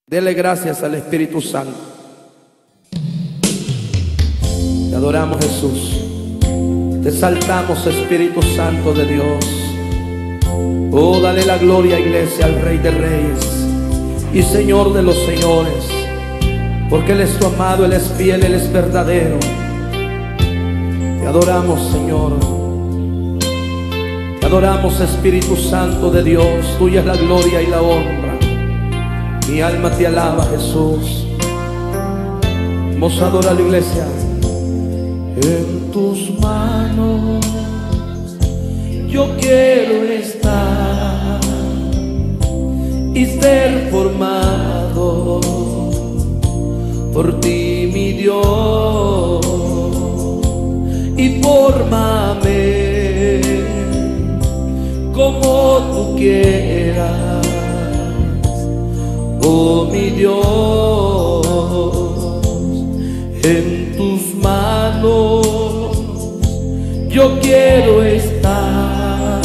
Dele gracias al Espíritu Santo. Te adoramos, Jesús. Te exaltamos, Espíritu Santo de Dios. Oh, dale la gloria, iglesia, al Rey de Reyes y Señor de los señores, porque Él es tu amado, Él es fiel, Él es verdadero. Te adoramos, Señor. Te adoramos, Espíritu Santo de Dios. Tuya es la gloria y la honra. Mi alma te alaba, Jesús. Vamos a adorar a la iglesia. En tus manos yo quiero estar y ser formado por ti, mi Dios, y fórmame como tú quieras. Oh, mi Dios, en tus manos yo quiero estar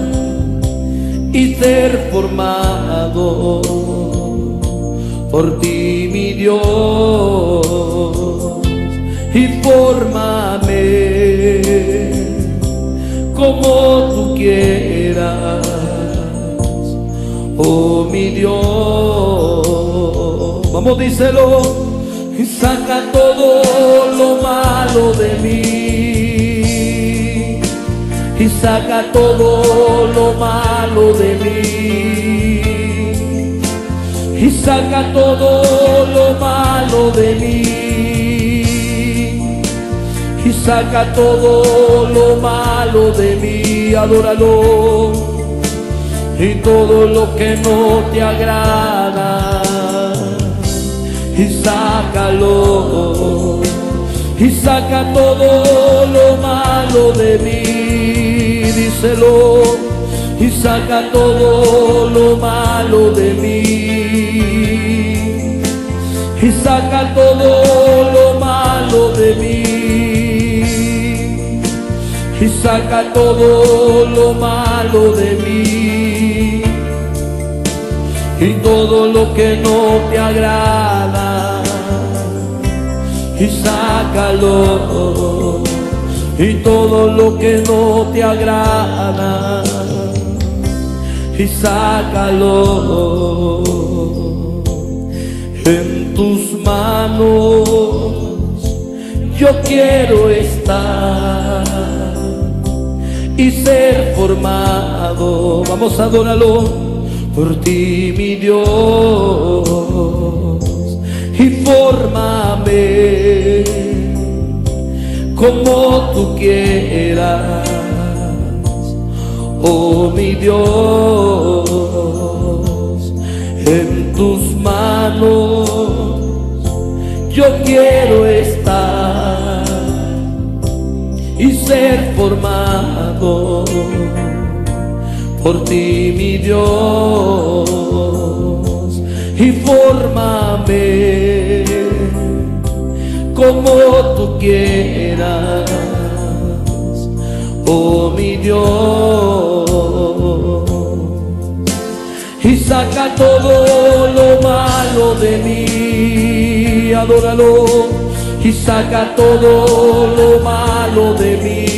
y ser formado por ti, mi Dios, y fórmame como tú quieras. Oh, mi Dios, vamos, díselo. Y saca todo lo malo de mí, y saca todo lo malo de mí, y saca todo lo malo de mí, y saca todo lo malo de mí. Adóralo. Y todo lo que no te agrada, y sácalo, y saca todo lo malo de mí, díselo. Y saca todo lo malo de mí, y saca todo lo malo de mí, y saca todo lo malo de mí, y todo lo que no te agrada, y sácalo. Y todo lo que no te agrada, y sácalo. En tus manos yo quiero estar y ser formado. Vamos a adorarlo. Por ti, mi Dios, y fórmame como tú quieras. Oh, mi Dios, en tus manos yo quiero estar y ser formado por ti, mi Dios, y fórmame como tú quieras. Oh, mi Dios, y saca todo lo malo de mí. Adóralo. Y saca todo lo malo de mí,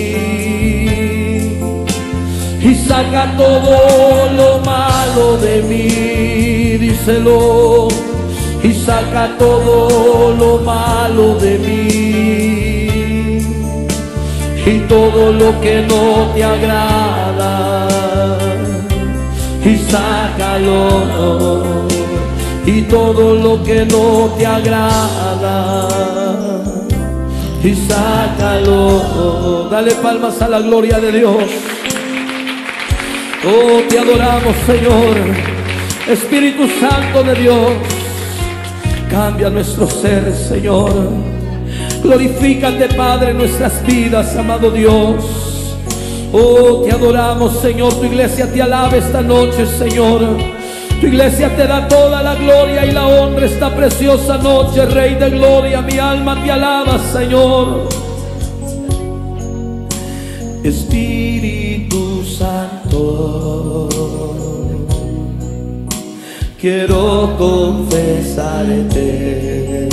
y saca todo lo malo de mí, díselo. Y saca todo lo malo de mí, y todo lo que no te agrada, y sácalo. Y todo lo que no te agrada, y sácalo. Dale palmas a la gloria de Dios. Oh, te adoramos, Señor. Espíritu Santo de Dios, cambia nuestro ser, Señor. Glorifícate, Padre, en nuestras vidas, amado Dios. Oh, te adoramos, Señor. Tu iglesia te alaba esta noche, Señor. Tu iglesia te da toda la gloria y la honra esta preciosa noche, Rey de gloria. Mi alma te alaba, Señor. Espíritu Santo, quiero confesarte.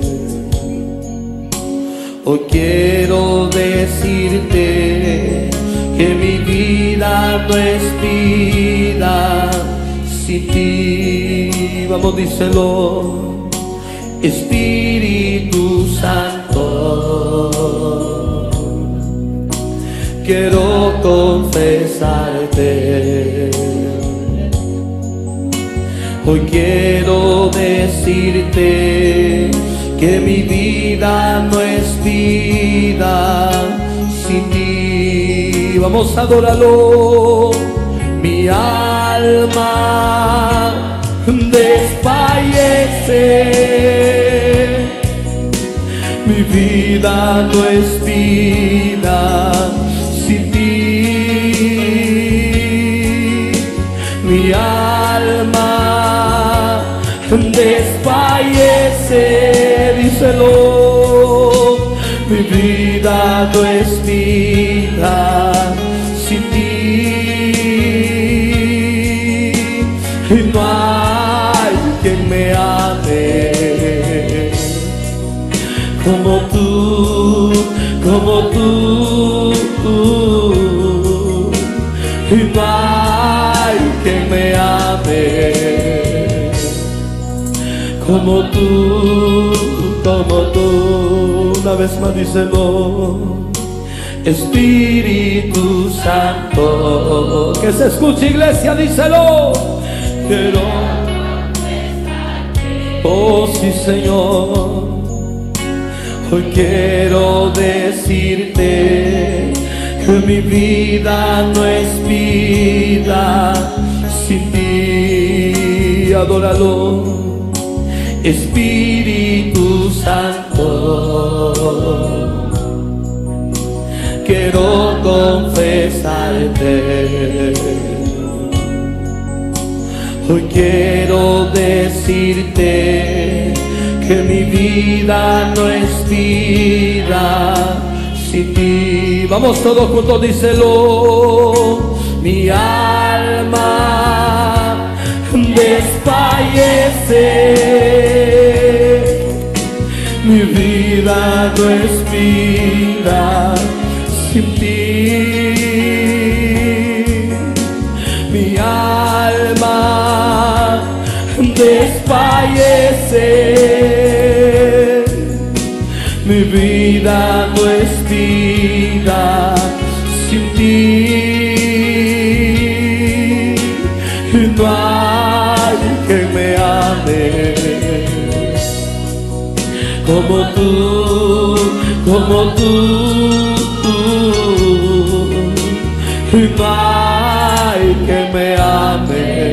Hoy quiero decirte que mi vida no es vida sin ti. Vamos, díselo. Espíritu Santo, quiero confesarte. Hoy quiero decirte que mi vida no es vida sin ti. Vamos a adorarlo. Mi alma desfallece, mi vida no es vida sin ti. Mi alma desfallece, díselo. Mi vida no es vida sin ti. Y no hay quien me ame como tú, como tú. Y no hay quien me ame como tú, como tú. Una vez más díselo. Espíritu Santo, que se escuche, iglesia, díselo. Quiero, oh sí, Señor, hoy quiero decirte que mi vida no es vida sin ti. Adóralo. Espíritu Santo, quiero confesarte. Hoy quiero decirte que mi vida no es vida sin ti. Vamos todos juntos, díselo. Mi alma desfallece, mi vida no es vida sin ti. Mi alma desfallece, mi vida no es vida sin ti. Y no hay que me ame como tú, como tú. Y no hay que me ame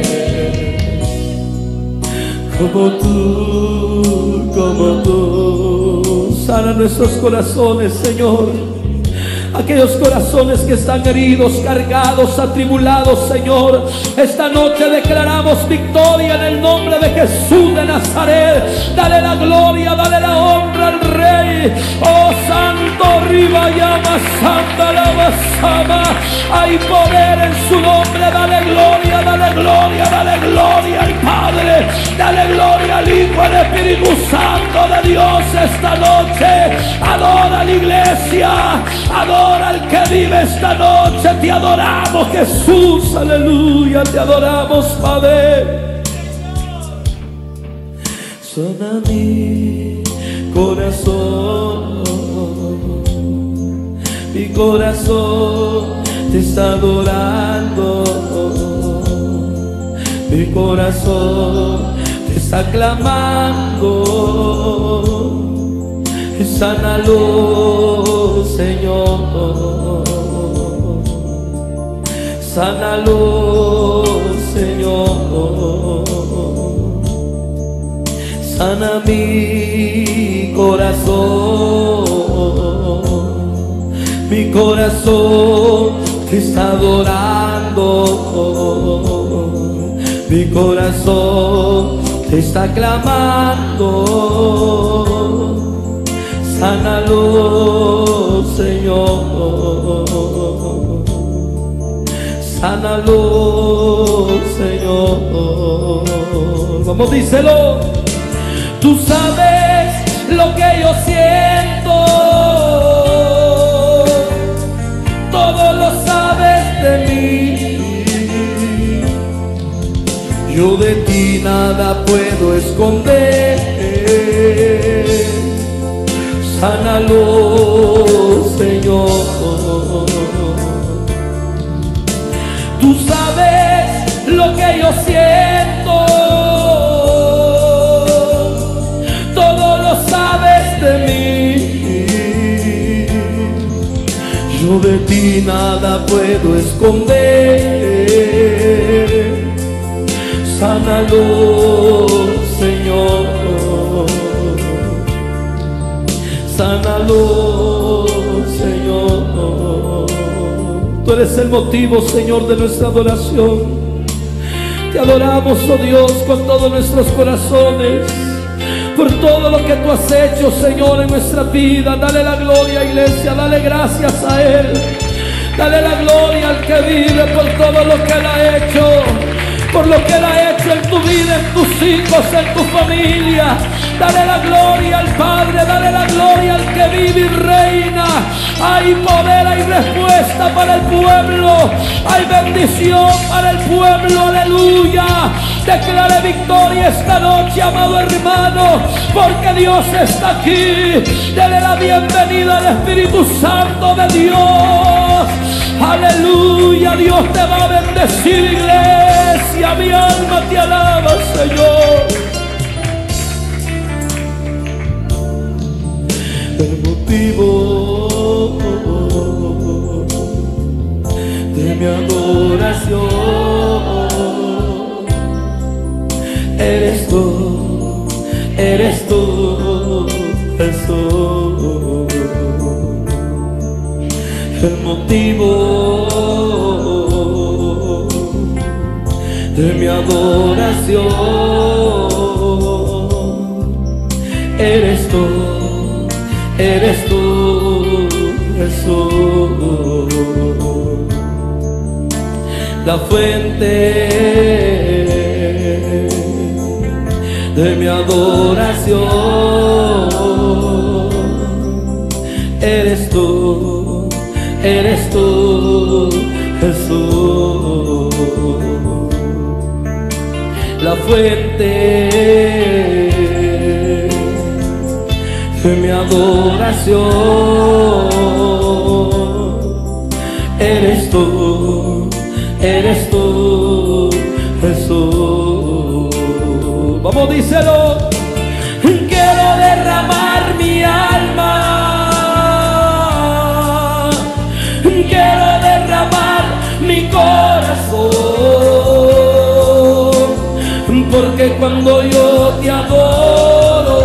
como tú, como tú. Sana nuestros corazones, Señor. Aquellos corazones que están heridos, cargados, atribulados, Señor. Esta noche declaramos victoria en el nombre de Jesús de Nazaret. Dale la gloria, dale la honra al Rey. Oh Santo, Riba llama, Santa la Basama. Hay poder en su nombre. Dale gloria, dale gloria, dale gloria al Padre. Dale gloria al Hijo, al Espíritu Santo de Dios esta noche. Adora a la iglesia, adora al que vive esta noche. Te adoramos, Jesús, aleluya. Te adoramos, Padre. Suena mi corazón, mi corazón te está adorando, mi corazón te está clamando. Sánalo, Señor, sánalo, Señor. Sana mi corazón te está adorando, mi corazón te está clamando. Sánalo, Señor, sánalo, Señor. Señor. Vamos, díselo. Tú sabes lo que yo siento, todo lo sabes de mí. Yo de ti nada puedo esconder. Sánalo, Señor. Tú sabes lo que yo siento, todo lo sabes de mí. Yo de ti nada puedo esconder. Sánalo, Señor. Sánalo, Señor. Tú eres el motivo, Señor, de nuestra adoración. Te adoramos, oh Dios, con todos nuestros corazones, por todo lo que tú has hecho, Señor, en nuestra vida. Dale la gloria, iglesia, dale gracias a Él. Dale la gloria al que vive por todo lo que Él ha hecho, por lo que Él ha hecho en tu vida, en tus hijos, en tu familia. Dale la gloria al Padre, dale la gloria al que vive y reina. Hay poder, hay respuesta para el pueblo, hay bendición para el pueblo, aleluya. Declare victoria esta noche, amado hermano, porque Dios está aquí. Dele la bienvenida al Espíritu Santo de Dios. Aleluya, Dios te va a bendecir, iglesia. Mi alma te alaba, Señor. El motivo de mi adoración eres tú, Jesús. El motivo de mi adoración eres tú, Jesús. La fuente de mi adoración eres tú, Jesús. La fuente de mi adoración eres tú, Jesús. Vamos, díselo. Quiero derramar mi alma, quiero derramar mi corazón, porque cuando yo te adoro,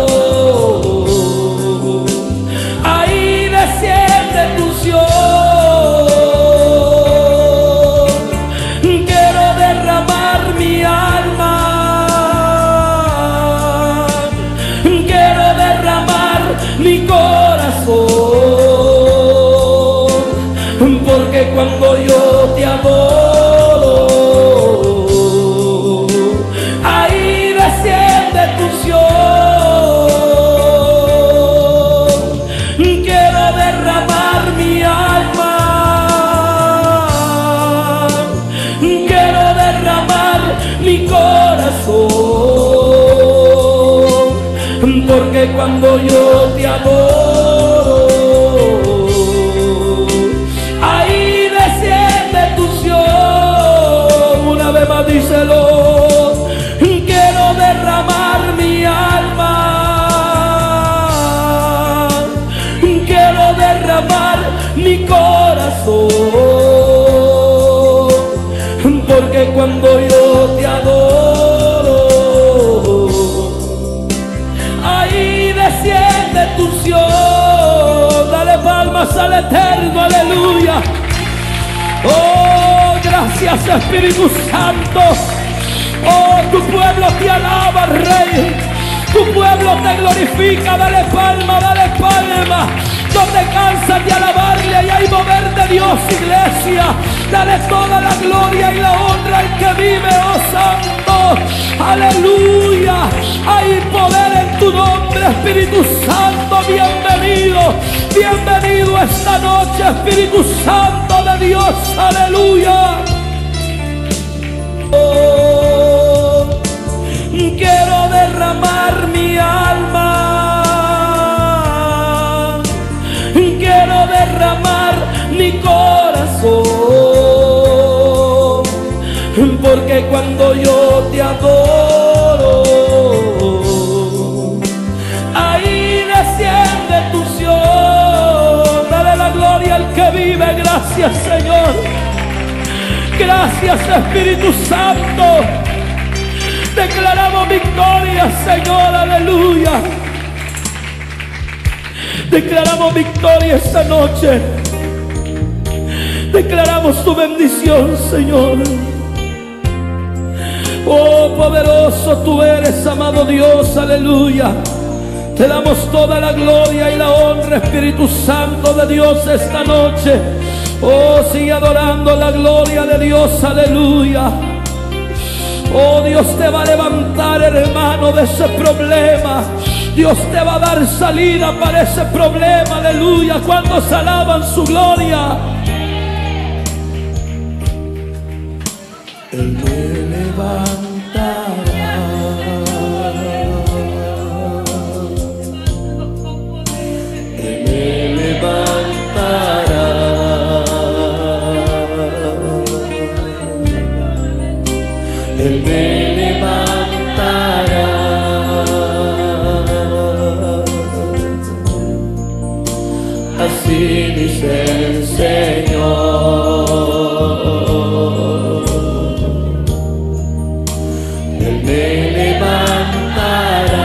ahí desciende tu unción. Quiero derramar mi alma, quiero derramar mi corazón, porque cuando yo te adoro, ahí desciende tu unción. Quiero derramar mi alma, quiero derramar mi corazón, porque cuando yo te adoro, ahí desciende tu unción. Una vez más, díselo. Quiero derramar mi alma, quiero derramar mi corazón, porque cuando yo te adoro, ahí desciende tu unción. Dale palmas al Eterno, aleluya. Oh, gracias, Espíritu Santo. Oh, tu pueblo te alaba, Rey. Tu pueblo te glorifica. Dale palma, dale palma. No te cansas de alabarle. Y hay mover de Dios, iglesia. Dale toda la gloria y la honra al que vive, oh Santo. Aleluya. Hay poder en tu nombre, Espíritu Santo. Bienvenido, bienvenido esta noche, Espíritu Santo de Dios. Aleluya. Oh, quiero derramar mi alma, quiero derramar mi corazón, porque cuando yo te adoro, ahí desciende tu unción. Dale la gloria al que vive. Gracias, Señor. Gracias, Espíritu Santo. Declaramos victoria, Señor. Aleluya. Declaramos victoria esta noche. Declaramos tu bendición, Señor. Oh, poderoso tú eres, amado Dios. Aleluya. Te damos toda la gloria y la honra, Espíritu Santo de Dios, esta noche. Oh, sigue adorando la gloria de Dios. Aleluya. Oh, Dios te va a levantar, hermano, de ese problema. Dios te va a dar salida para ese problema. Aleluya. Cuando se alaban su gloria. Él me levantará. Él me levantará. Él me levantará. Así dice el Señor. Él me levantará.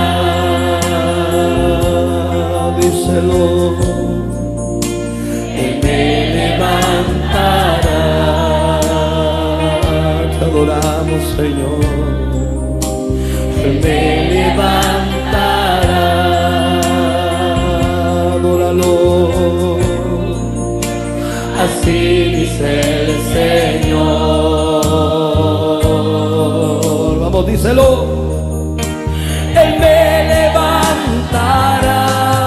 Díselo. Él me levantará. Te adoramos, Señor. Él me levantará. Adóralo. Así dice el Señor. Vamos, díselo. Él me levantará.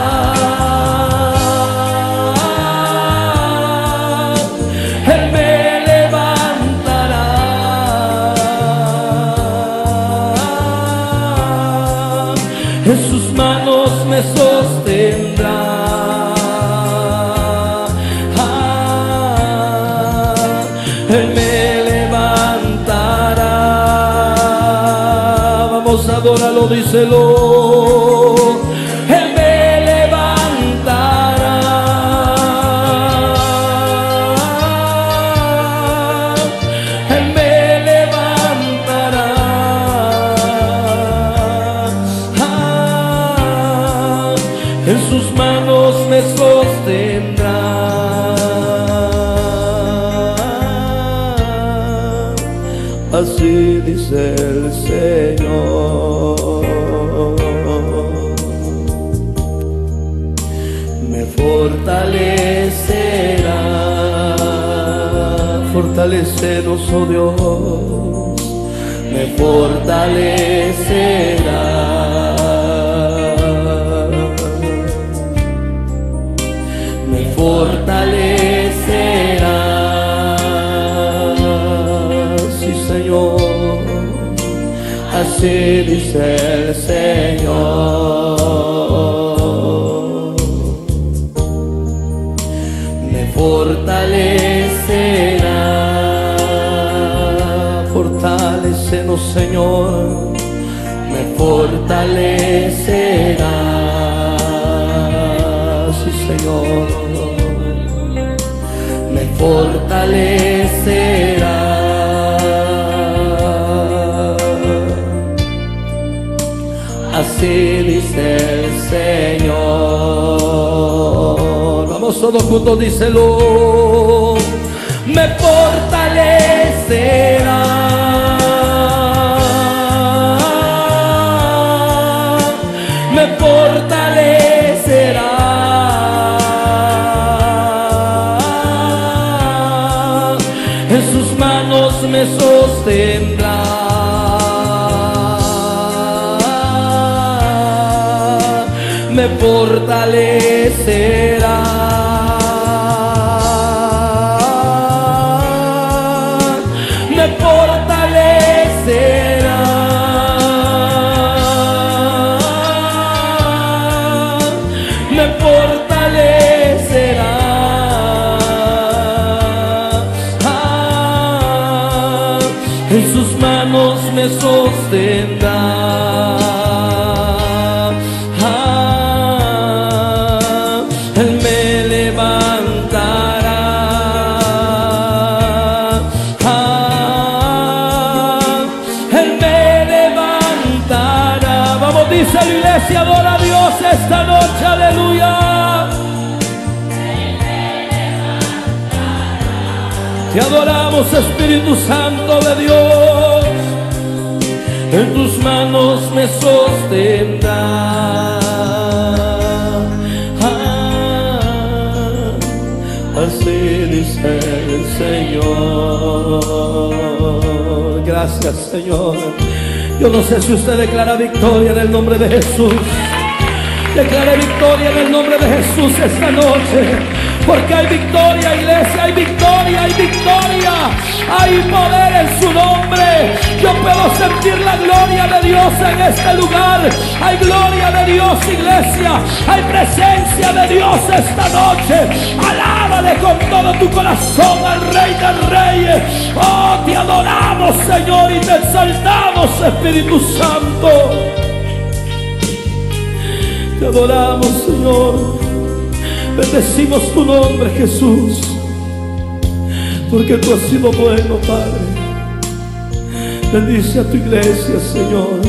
Él me levantará. En sus manos me sostendrá. Él me levantará. Vamos a adorarlo, díselo. Él me levantará. Él me levantará. En sus manos me sostendrá. Así dice el Señor. Me fortalecerá. Fortalecenos, oh Dios. Me fortalecerá. Me fortalecerá. Señor, así dice el Señor. Me fortalecerá. Fortalécenos, Señor. Me fortalecerá. Sí, Señor. Me fortalecerá. Así dice el Señor. Vamos todos juntos, díselo. Me fortalecerá. Me fortalecerá. En sostendrá, me fortalecerá, me fortalecerá, me fortalecerá. En sus manos me sostendrá. Él me levantará. Él me levantará. Vamos, dice la iglesia, adora a Dios esta noche, aleluya. Te adoramos, Espíritu Santo de Dios. En tus manos me sostendrá. Así dice el Señor. Gracias, Señor. Yo no sé si usted declara victoria en el nombre de Jesús. Declare victoria en el nombre de Jesús esta noche. Porque hay victoria, iglesia, hay victoria, hay victoria. Hay poder en su nombre. Yo puedo sentir la gloria de Dios en este lugar. Hay gloria de Dios, iglesia. Hay presencia de Dios esta noche. Alábale con todo tu corazón al Rey de Reyes. Oh, te adoramos, Señor, y te exaltamos, Espíritu Santo. Te adoramos, Señor. Bendecimos tu nombre, Jesús, porque tú has sido bueno, Padre. Bendice a tu iglesia, Señor.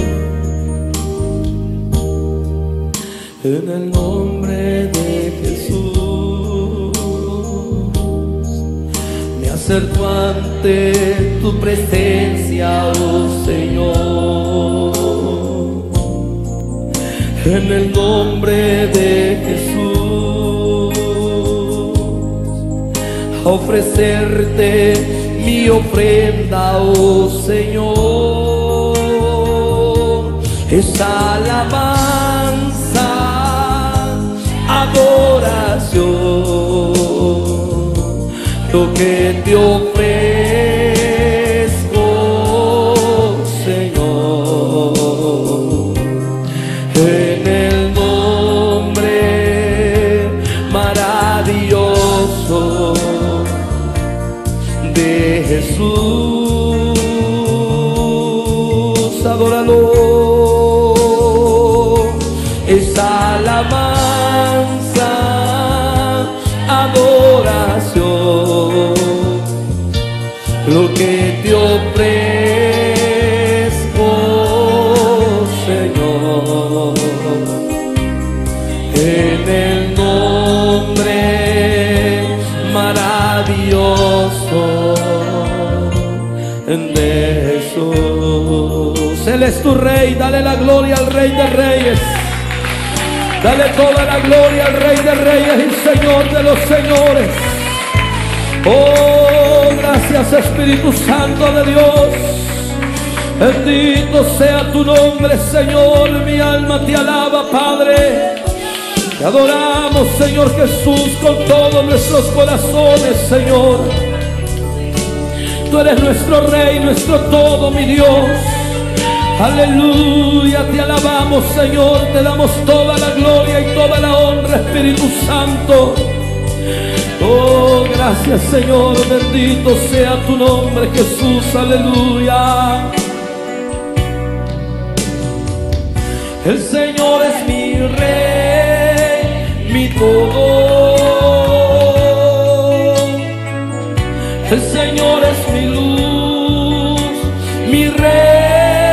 En el nombre de Jesús me acerco ante tu presencia, oh Señor. En el nombre de Jesús, a ofrecerte mi ofrenda, oh Señor. Esa alabanza, adoración, lo que te ofrezco, Señor. En el nombre maravilloso de Jesús, adóralo. Esa alabanza, adoración, lo que te ofrezco, Señor. En el nombre maravilloso de Jesús. Él es tu Rey, dale la gloria al Rey de Reyes. Dale toda la gloria al Rey de Reyes y Señor de los señores. Oh, gracias, Espíritu Santo de Dios. Bendito sea tu nombre, Señor. Mi alma te alaba, Padre. Te adoramos, Señor Jesús, con todos nuestros corazones, Señor. Tú eres nuestro Rey, nuestro todo, mi Dios. Aleluya, te alabamos, Señor. Te damos toda la gloria y toda la honra, Espíritu Santo. Oh, gracias, Señor. Bendito sea tu nombre, Jesús. Aleluya. El Señor es mi Rey, mi todo. El Señor es mi luz, mi Rey.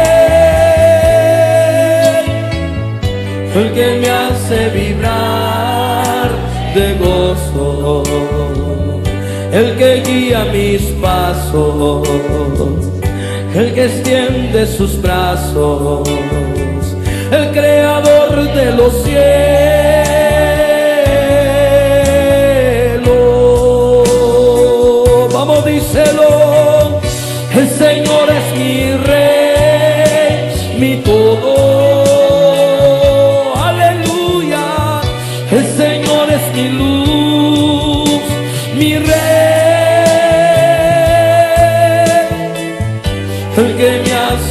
El que me hace vibrar de gozo, el que guía mis pasos, el que extiende sus brazos, el creador de los cielos. Vamos, díselo. El Señor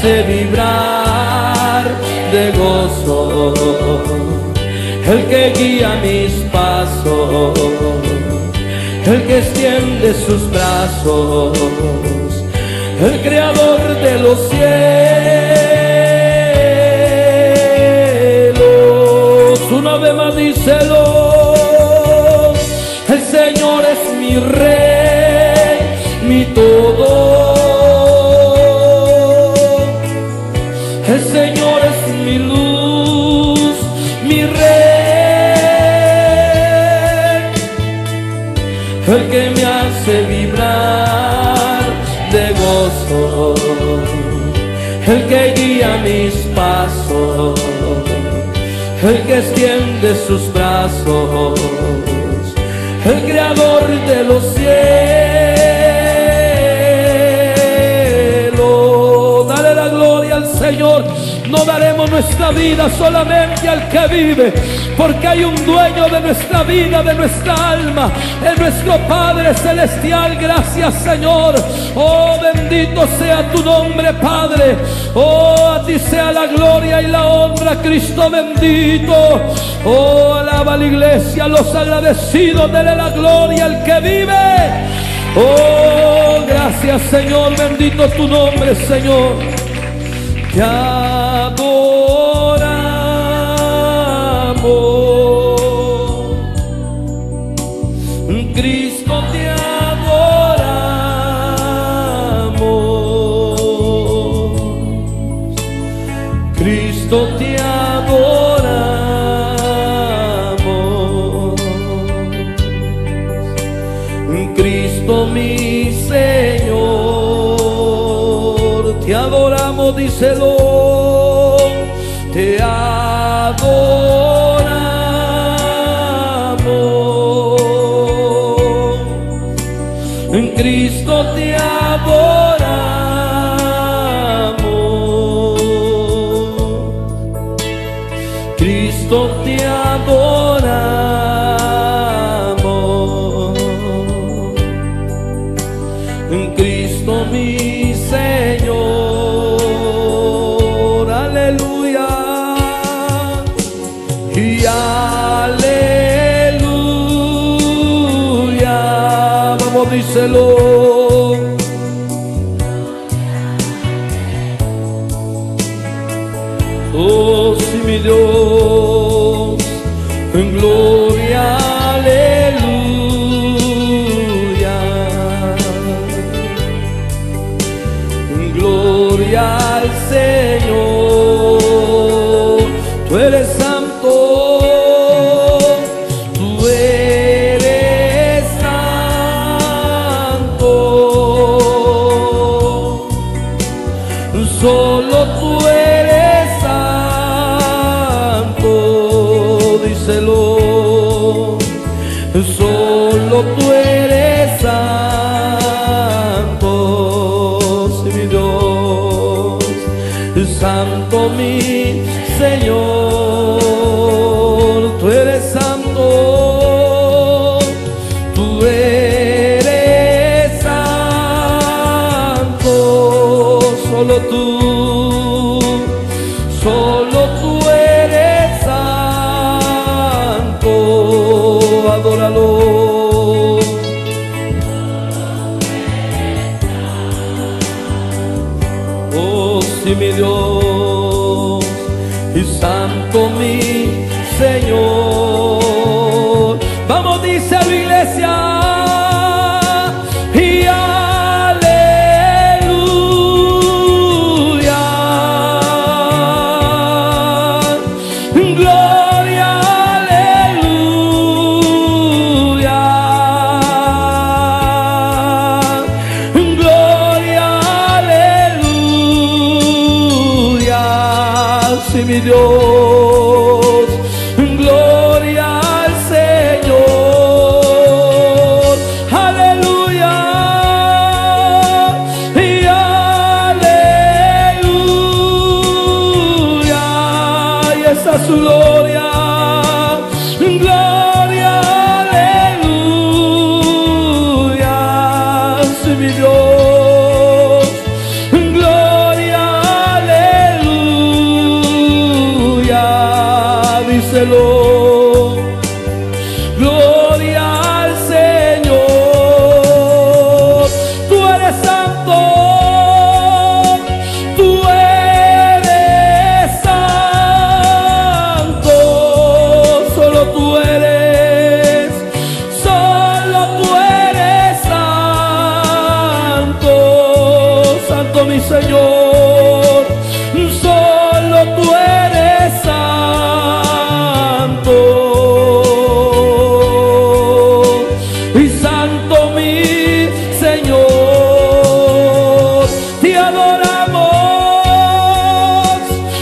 hace vibrar de gozo, el que guía mis pasos, el que extiende sus brazos, el creador de los cielos. Una vez más díselo: el Señor es mi rey, mi todo. El Señor es mi luz, mi rey, el que me hace vibrar de gozo, el que guía mis pasos, el que extiende sus brazos, el creador de los cielos. Dale la gloria al Señor. No daremos nuestra vida solamente al que vive, porque hay un dueño de nuestra vida, de nuestra alma, es nuestro Padre Celestial. Gracias, Señor. Oh, bendito sea tu nombre, Padre. Oh, a ti sea la gloria y la honra, Cristo bendito. Oh, alaba a la iglesia, los agradecidos, dele la gloria al que vive. Oh, gracias, Señor, bendito tu nombre, Señor. Te adoramos, Cristo, te adoramos, Cristo, te adoramos, Cristo mi Señor, te adoramos, díselo. Te adoramos, en Cristo te adoramos, Cristo te adoramos, en Cristo mi Señor. Aleluya. Y aleluya, vamos, díselo. Oh, sí, mi Dios, en gloria, aleluya, en gloria al Señor. Tú eres santo, tú eres santo, solo tú eres santo, díselo, solo tú eres santo, sí, mi Dios, santo mi Señor, tú eres santo, tú eres santo, solo tú eres santo, adóralo. Oh, sí, mi Dios, y santo mi Señor. Vamos, dice la iglesia. Y aleluya, gloria, aleluya, gloria, aleluya, sí, mi Dios, gloria al Señor, aleluya, y aleluya, y esa es su gloria, gloria, aleluya, sí, mi Dios, gloria, díselo. Gloria al Señor. Tú eres santo, tú eres santo, solo tú eres santo, santo mi Señor, solo tú eres santo. Y santo mi Señor, te adoramos,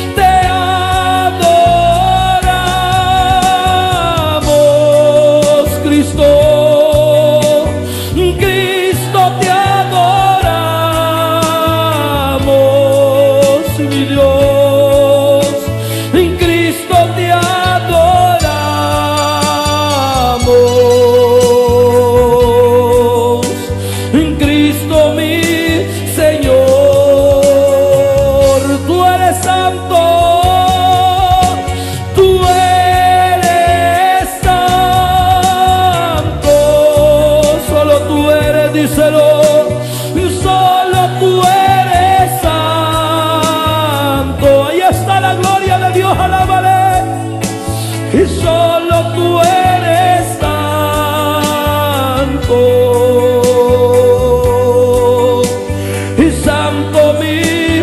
Cristo, Cristo te adoramos, mi Dios, en Cristo te adoramos, en Cristo mi Señor. Tú eres santo, tú eres santo, solo tú eres, díselo, solo tú eres santo. Ahí está la gloria de Dios, alábale. Y solo tú eres santo, y santo mi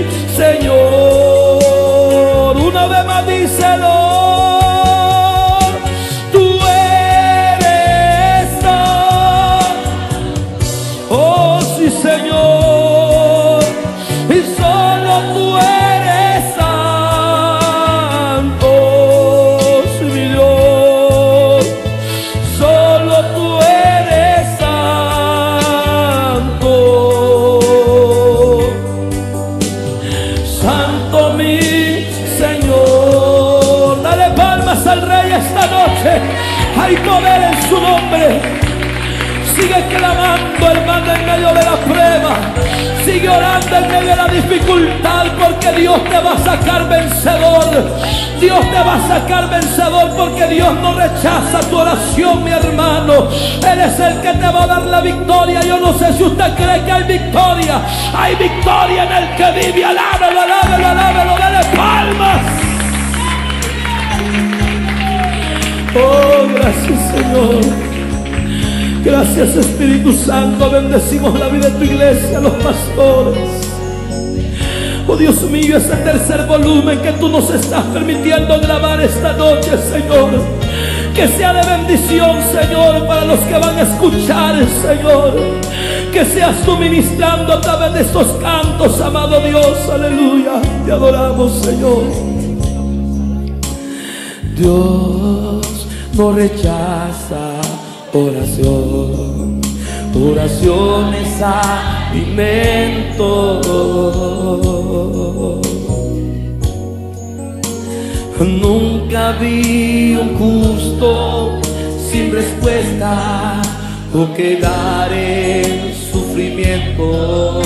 Señor. Una vez más díselo. Tú eres santo, oh sí Señor, y solo tú eres santo, sí, mi Dios, solo tú eres santo, santo mi Señor. Dale palmas al Rey esta noche, hay poder en su nombre. Sigue clamando, hermano, en medio de la prueba. Sigue orando en medio de la dificultad, porque Dios te va a sacar vencedor. Dios te va a sacar vencedor, porque Dios no rechaza tu oración, mi hermano. Él es el que te va a dar la victoria. Yo no sé si usted cree que hay victoria. Hay victoria en el que vive. Alábelo, alábelo, alábelo. Dale palmas. Oh, gracias, Señor. Gracias, Espíritu Santo. Bendecimos la vida de tu iglesia, los pastores. Oh Dios mío, ese tercer volumen que tú nos estás permitiendo grabar esta noche, Señor, que sea de bendición, Señor, para los que van a escuchar, Señor. Que seas tú ministrando a través de estos cantos, amado Dios. Aleluya, te adoramos, Señor. Dios no rechaza oración, oración es alimento. Nunca vi un justo sin respuesta o quedar en sufrimiento.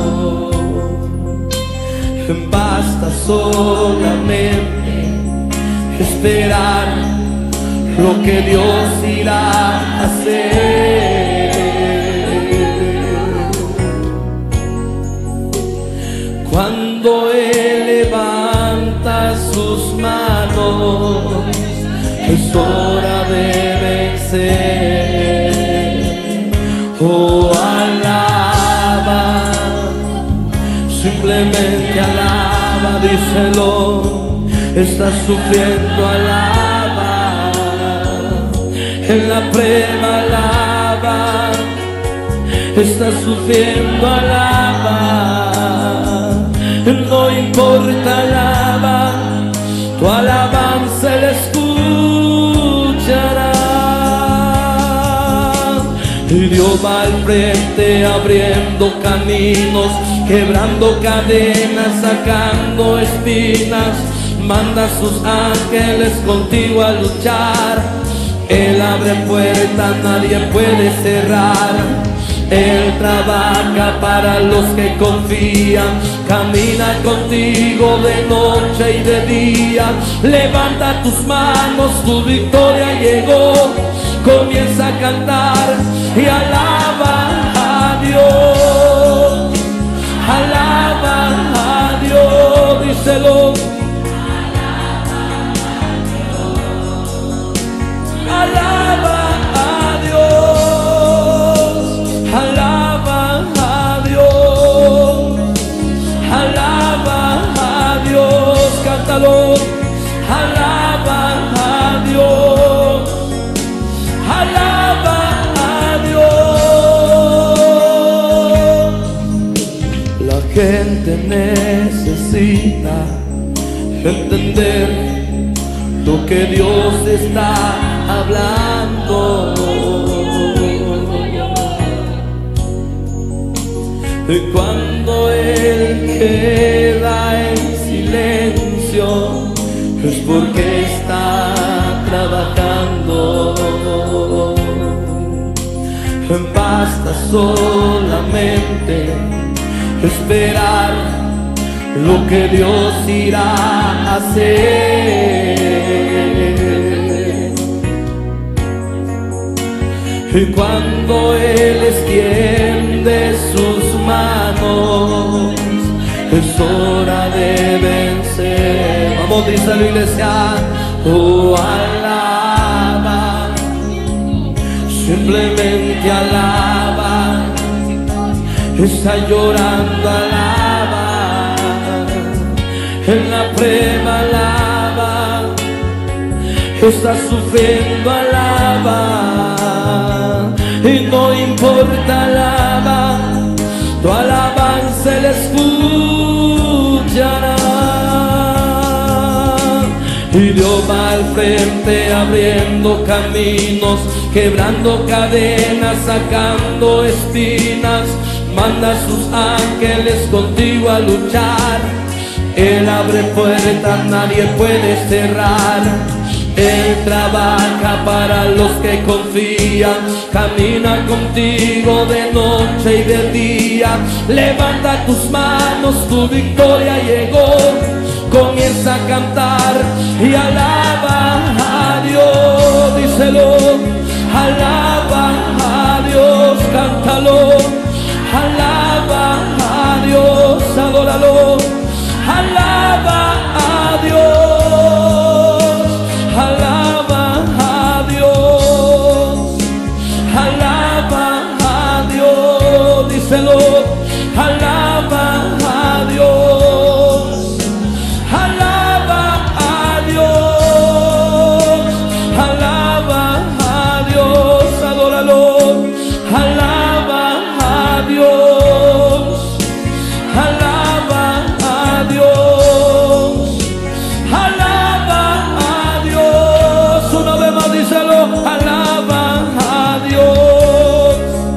Basta solamente esperar lo que Dios irá a hacer. Cuando Él levanta sus manos, es hora de vencer. Oh, alaba, simplemente alaba, díselo. Estás sufriendo, alaba. En la prueba, alaba. Estás sufriendo, alaba. No importa, alaba. Tu alabanza Él escuchará. Y Dios va al frente abriendo caminos, quebrando cadenas, sacando espinas. Manda a sus ángeles contigo a luchar. Él abre puertas, nadie puede cerrar. Él trabaja para los que confían. Camina contigo de noche y de día. Levanta tus manos, tu victoria llegó. Comienza a cantar y alaba a Dios. Alaba a Dios, díselo. Alaba a Dios. Alaba a Dios. Alaba a Dios. Cántalo. Alaba a Dios. Alaba a Dios. La gente necesita entender lo que Dios está hablando. Y cuando Él queda en silencio, es porque está trabajando. Basta solamente esperar lo que Dios irá a hacer. Y cuando Él extiende sus manos, es hora de vencer. Vamos, dice la iglesia, oh, alaba, simplemente alaba. Está llorando, alaba. En la prueba, alaba. Está sufriendo, alaba. Y no importa, alaba. Tu alabanza Él escuchará. Y Dios va al frente abriendo caminos, quebrando cadenas, sacando espinas. Manda a sus ángeles contigo a luchar. Él abre puertas, nadie puede cerrar. Él trabaja para los que confían. Camina contigo de noche y de día. Levanta tus manos, tu victoria llegó. Comienza a cantar y alaba a Dios. Díselo, alaba a Dios, cántalo. Alaba a Dios, adóralo. Alaba a Dios. Alaba a Dios. Alaba a Dios. Díselo. Alaba a Dios. Alaba a Dios. Alaba a Dios. Adóralo. Alaba a Dios. Alaba a Dios. Alaba a Dios. Una vez más díselo. Alaba a Dios.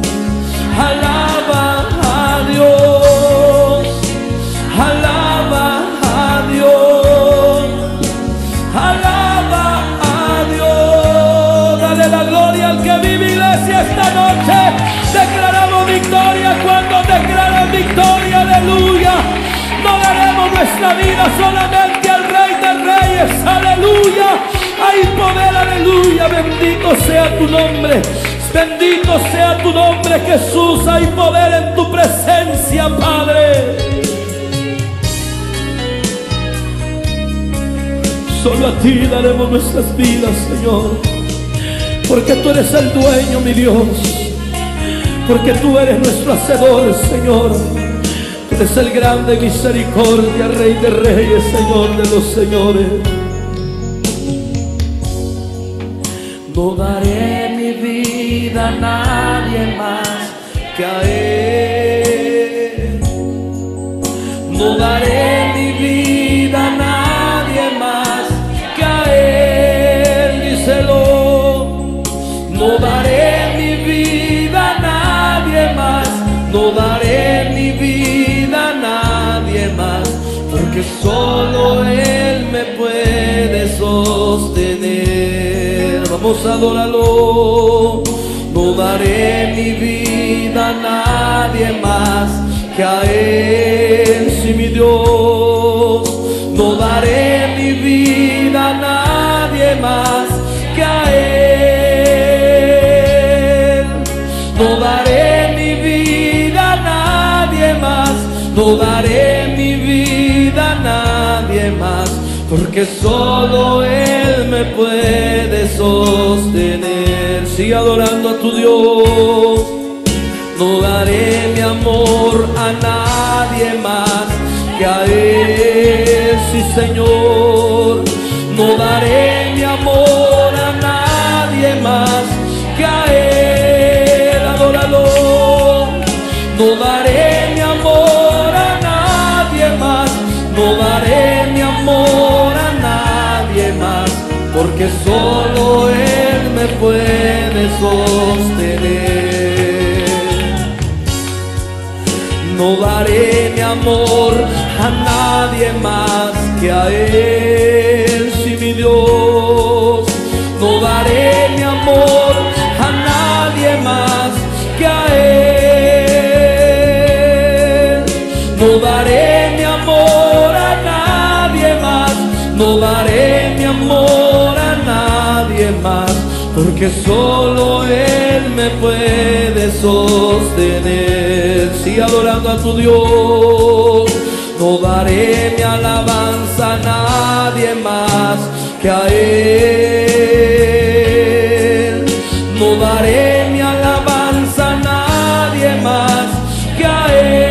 Alaba a Dios. Alaba a Dios. Alaba a Dios. Dale la gloria al que vive, iglesia, esta noche. Declaramos victoria. Cuando declaran victoria, aleluya. No daremos nuestra vida solamente al Rey de Reyes, aleluya. Hay poder, aleluya. Bendito sea tu nombre. Bendito sea tu nombre, Jesús. Hay poder en tu presencia, Padre. Solo a ti daremos nuestras vidas, Señor, porque tú eres el dueño, mi Dios. Porque tú eres nuestro hacedor, Señor. Tú eres el grande misericordia, Rey de Reyes, Señor de los señores. No daré mi vida a nadie más que a Él. No daré mi vida a nadie más que a Él. Díselo. No daré mi vida a nadie más. No daré mi vida a nadie más, porque solo Él me puede sostener. Vamos a adorarlo. No daré mi vida a nadie más que a Él, sí, mi Dios. No daré mi vida nadie más que a Él. No daré mi vida a nadie más, no daré mi vida a nadie más, porque solo Él me puede sostener. Sigue adorando a tu Dios. No daré mi amor a nadie más que a Él, sí Señor. No daré mi amor a nadie más que a Él, adóralo. No daré mi amor a nadie más, no daré mi amor a nadie más, porque solo Él me puede sostener. No daré mi amor a nadie más que a Él, sí mi Dios. No daré mi amor a nadie más que a Él. No daré mi amor a nadie más, no daré mi amor a nadie más, porque solo Él me puede sostener. Sigue adorando a tu Dios. No daré mi alabanza a nadie más que a Él. No daré mi alabanza a nadie más que a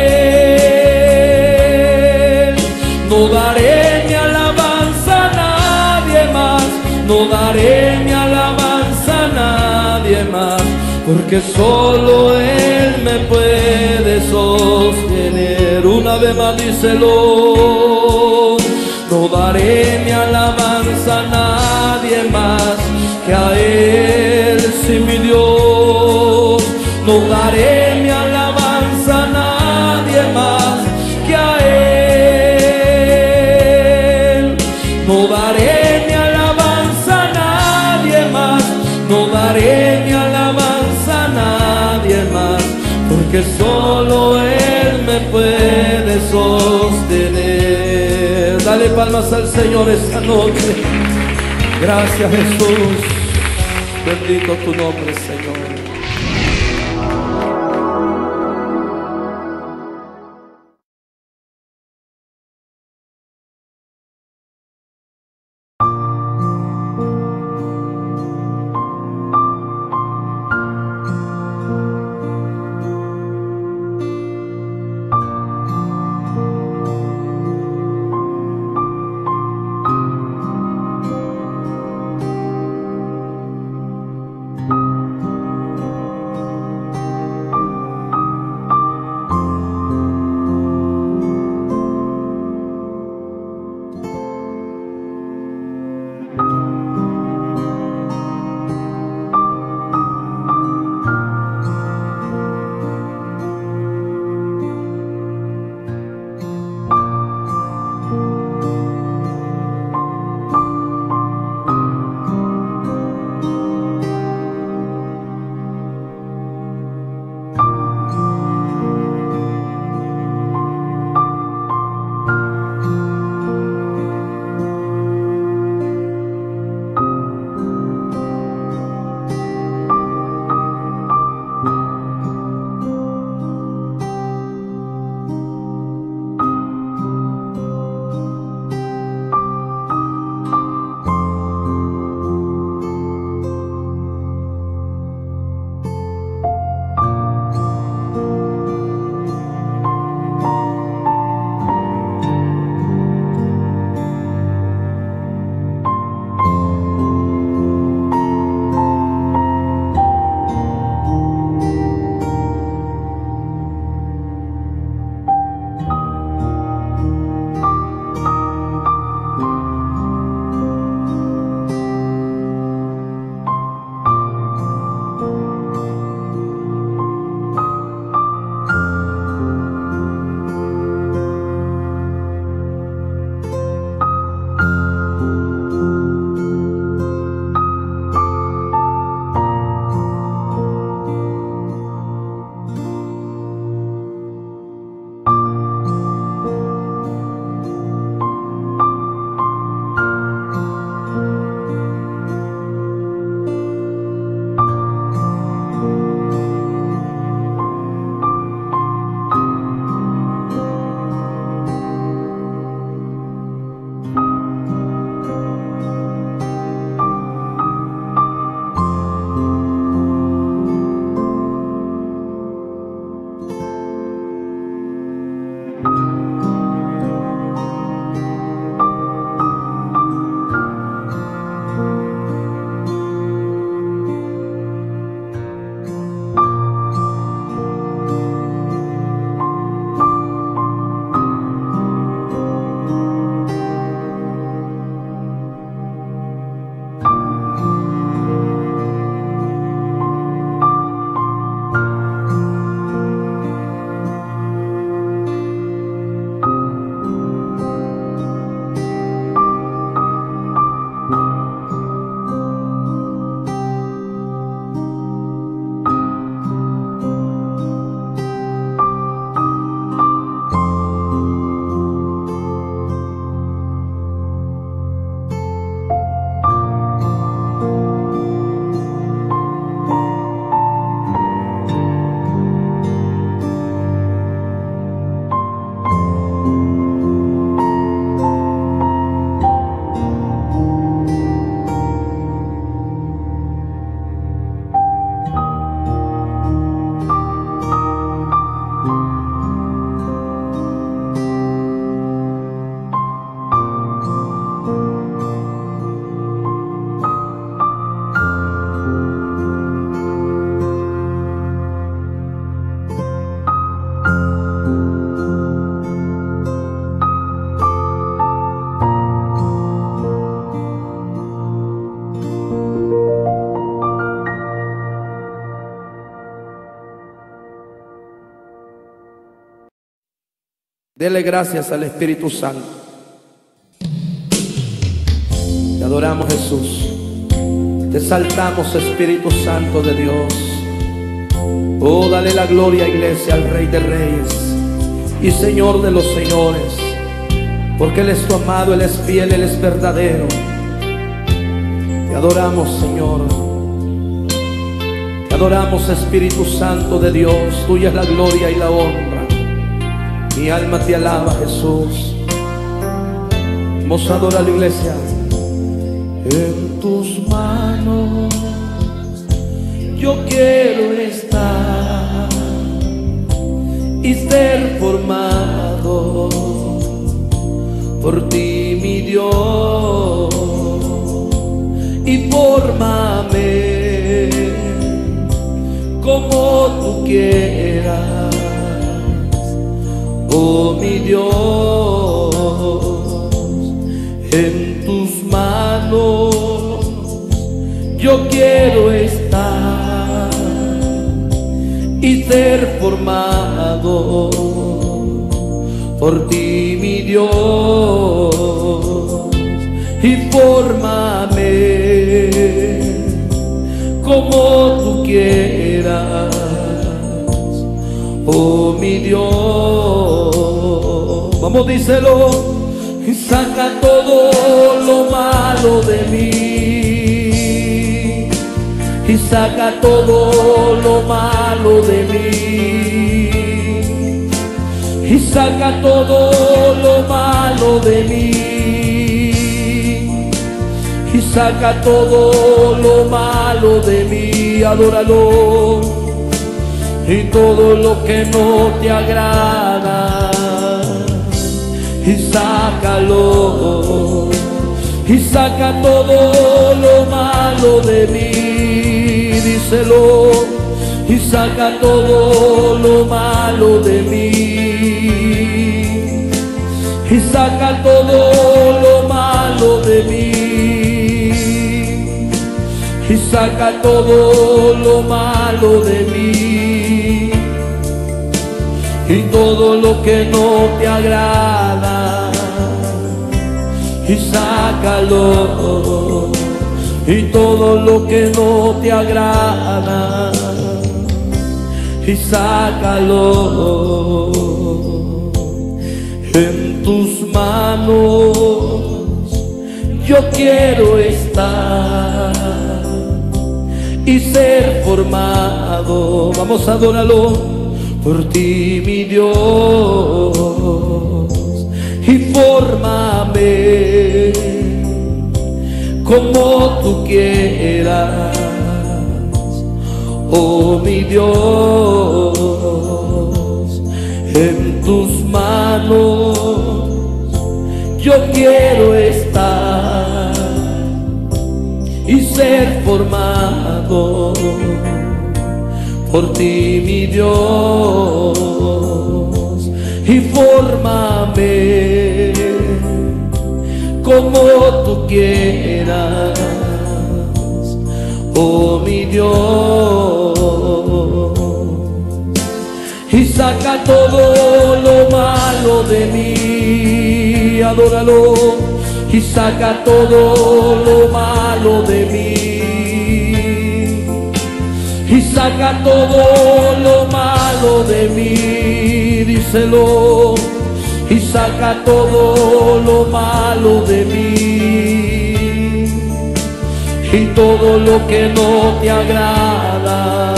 Él. No daré mi alabanza a nadie más, no daré mi alabanza a nadie más, porque solo Él me puede sostener. Una vez más díselo. No daré mi alabanza a nadie más que a Él, sí mi Dios. No daré mi alabanza a nadie más que a Él. No daré mi alabanza a nadie más, no daré mi alabanza a nadie más, porque solo Él me puede sostener. Dale palmas al Señor esta noche. Gracias Jesús. Bendito tu nombre, Señor. Dele gracias al Espíritu Santo. Te adoramos, Jesús. Te exaltamos, Espíritu Santo de Dios. Oh, dale la gloria, iglesia, al Rey de Reyes y Señor de los señores, porque Él es tu amado, Él es fiel, Él es verdadero. Te adoramos, Señor. Te adoramos, Espíritu Santo de Dios. Tuya es la gloria y la honra. Mi alma te alaba, Jesús. Vamos a adorar a la iglesia. En tus manos yo quiero estar y ser formado por ti, mi Dios, y fórmame como tú quieras, oh mi Dios. En tus manos yo quiero estar y ser formado por ti, mi Dios, y fórmame como tú quieras, oh mi Dios. Vamos, díselo. Y saca todo lo malo de mí, y saca todo lo malo de mí, y saca todo lo malo de mí, y saca todo lo malo de mí. Adóralo. Y todo lo que no te agrada, y sácalo, y saca todo lo malo de mí, díselo. Y saca todo lo malo de mí, y saca todo lo malo de mí, y saca todo lo malo de mí. Y todo lo que no te agrada, y sácalo. Y todo lo que no te agrada, y sácalo. En tus manos yo quiero estar y ser formado. Vamos a adorarlo. Por ti, mi Dios, y fórmame como tú quieras, oh mi Dios. En tus manos yo quiero estar y ser formado por ti, mi Dios, y fórmame como tú quieras, oh mi Dios. Y saca todo lo malo de mí, adóralo. Y saca todo lo malo de mí, y saca todo lo malo de mí, díselo. Y saca todo lo malo de mí, y todo lo que no te agrada,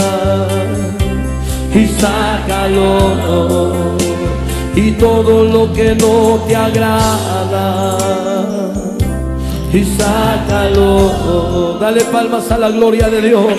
y sácalo. Y todo lo que no te agrada, y sácalo. Dale palmas a la gloria de Dios.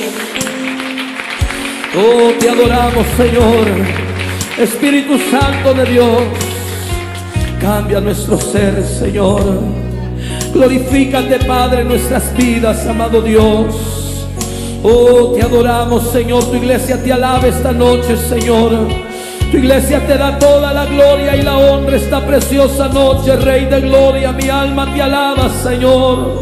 Oh, te adoramos, Señor. Espíritu Santo de Dios, cambia nuestro ser, Señor. Glorifícate, Padre, en nuestras vidas, amado Dios. Oh, te adoramos, Señor. Tu iglesia te alaba esta noche, Señor. Tu iglesia te da toda la gloria y la honra esta preciosa noche, Rey de gloria. Mi alma te alaba, Señor.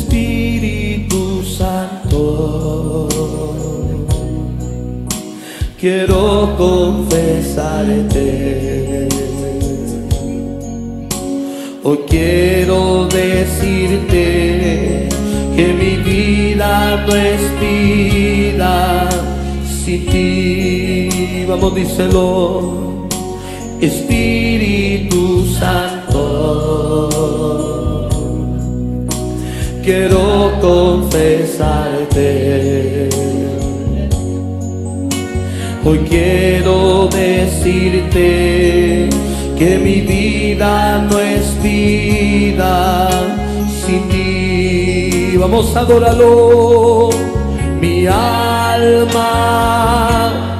Espíritu Santo, quiero confesarte. Hoy quiero decirte que mi vida no es vida sin ti. Vamos, díselo. Espíritu Santo, quiero confesarte. Hoy quiero decirte que mi vida no es vida sin ti. Vamos a adorarlo. Mi alma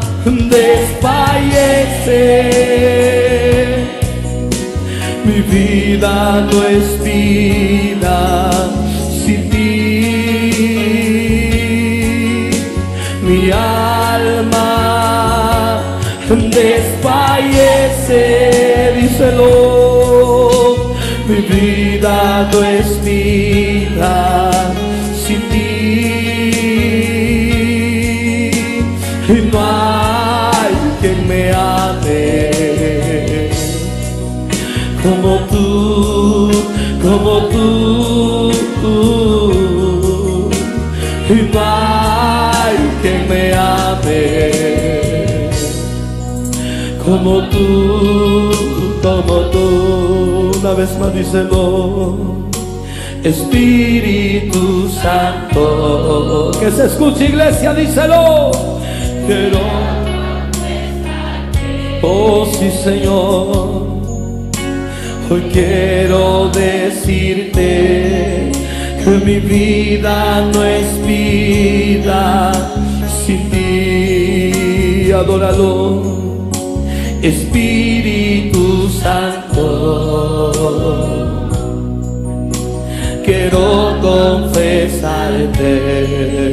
desfallece, mi vida no es vida sin ti. Mi alma desfallece, díselo. Mi vida no es vida sin ti. Y no hay quien me ame como tú, como tú. Y no hay quien me ame como tú, como tú. Una vez más díselo. Espíritu Santo, que se escuche, iglesia, díselo. Quiero, oh sí, Señor, hoy quiero decirte que mi vida no es vida sin ti. Adóralo. Espíritu Santo, quiero confesarte.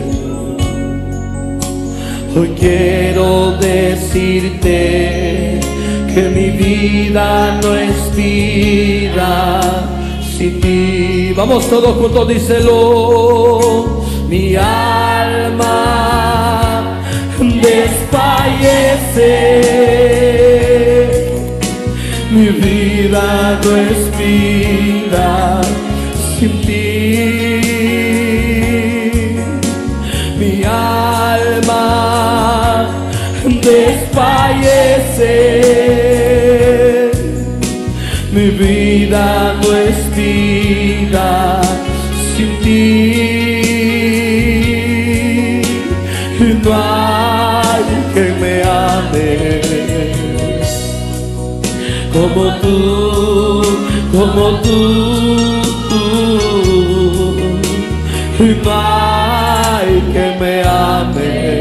Hoy quiero decirte que mi vida no es vida sin ti. Vamos todos juntos, díselo. Mi alma desfallece, mi vida no es vida sin ti. Mi alma desfallece, mi vida no es vida sin ti. No hay que me ame como tú, como tú. No hay que me ame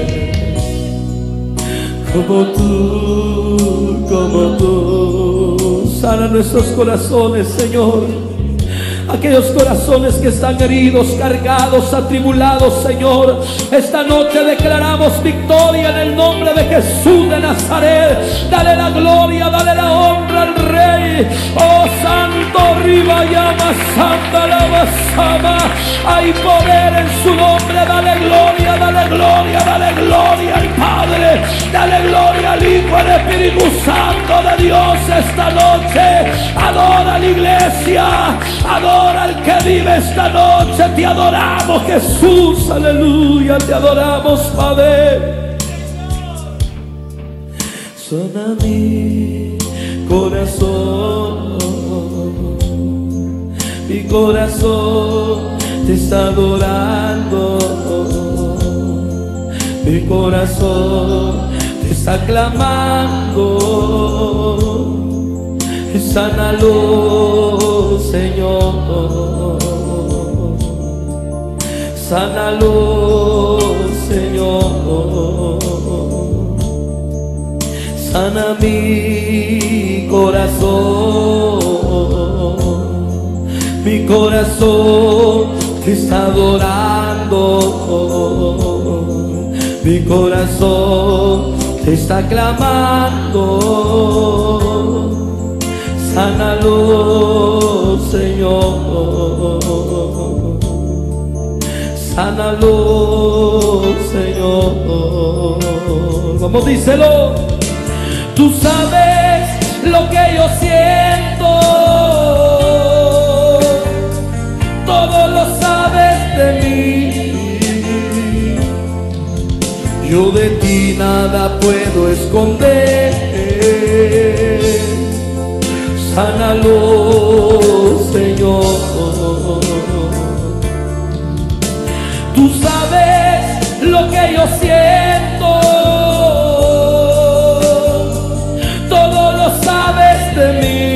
como tú, como tú. Sana nuestros corazones, Señor. Aquellos corazones que están heridos, cargados, atribulados, Señor. Esta noche declaramos victoria en el nombre de Jesús de Nazaret. Dale la gloria, dale la honra al Rey. Oh Santo, arriba llama, santa la basama. Hay poder en su nombre. Dale gloria, dale gloria, dale gloria al Padre. Dale gloria al Hijo, al Espíritu Santo de Dios esta noche. Adora a la iglesia, adora al que vive esta noche. Te adoramos, Jesús, aleluya. Te adoramos, Padre. Suena mi corazón, mi corazón te está adorando, mi corazón te está clamando. Sánalo, Señor, sánalo, Señor. Sana mi corazón te está adorando, mi corazón te está clamando. Sánalo, Señor, Sánalo, Señor. Vamos, díselo. Tú sabes lo que yo siento, todo lo sabes de mí. Yo de ti nada puedo esconder. Sánalo, Señor. Tú sabes lo que yo siento, todo lo sabes de mí.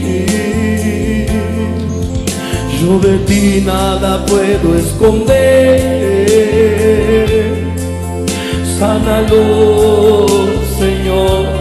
Yo de ti nada puedo esconder. Sánalo, Señor.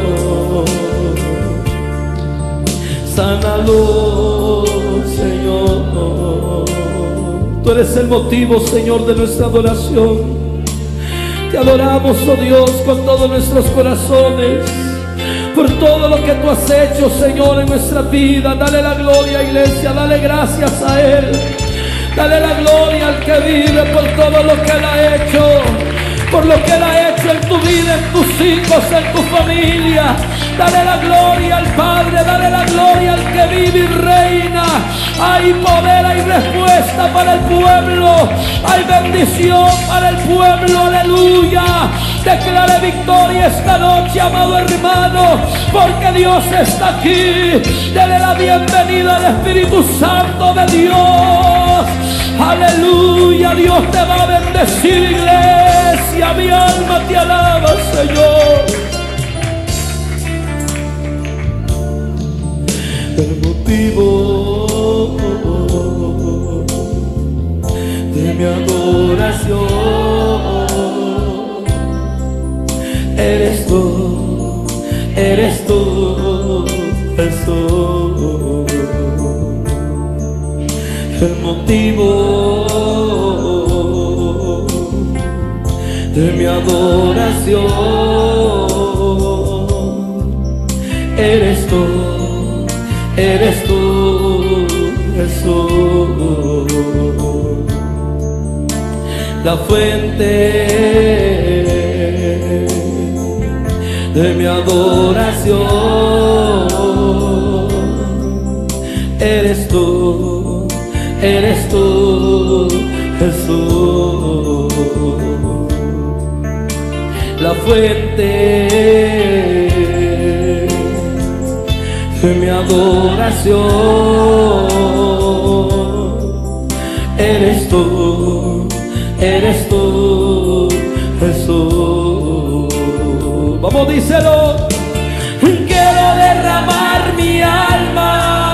Sánalo, Señor. Tú eres el motivo, Señor, de nuestra adoración. Te adoramos, oh Dios, con todos nuestros corazones, por todo lo que tú has hecho, Señor, en nuestra vida. Dale la gloria, iglesia, dale gracias a Él. Dale la gloria al que vive por todo lo que Él ha hecho, por lo que Él ha hecho en tu vida, en tus hijos, en tu familia. Dale la gloria al Padre, dale la gloria al que vive y reina. Hay poder, hay respuesta para el pueblo, hay bendición para el pueblo, aleluya. Declare victoria esta noche, amado hermano, porque Dios está aquí. Dele la bienvenida al Espíritu Santo de Dios. Aleluya, Dios te va a bendecir, iglesia. Mi alma te alaba, Señor. El motivo de mi adoración eres tú, Jesús. El motivo de mi adoración eres tú, Jesús. La fuente de mi adoración eres tú, Jesús. La fuente de mi adoración eres tú, Jesús. Vamos, díselo. Quiero derramar mi alma,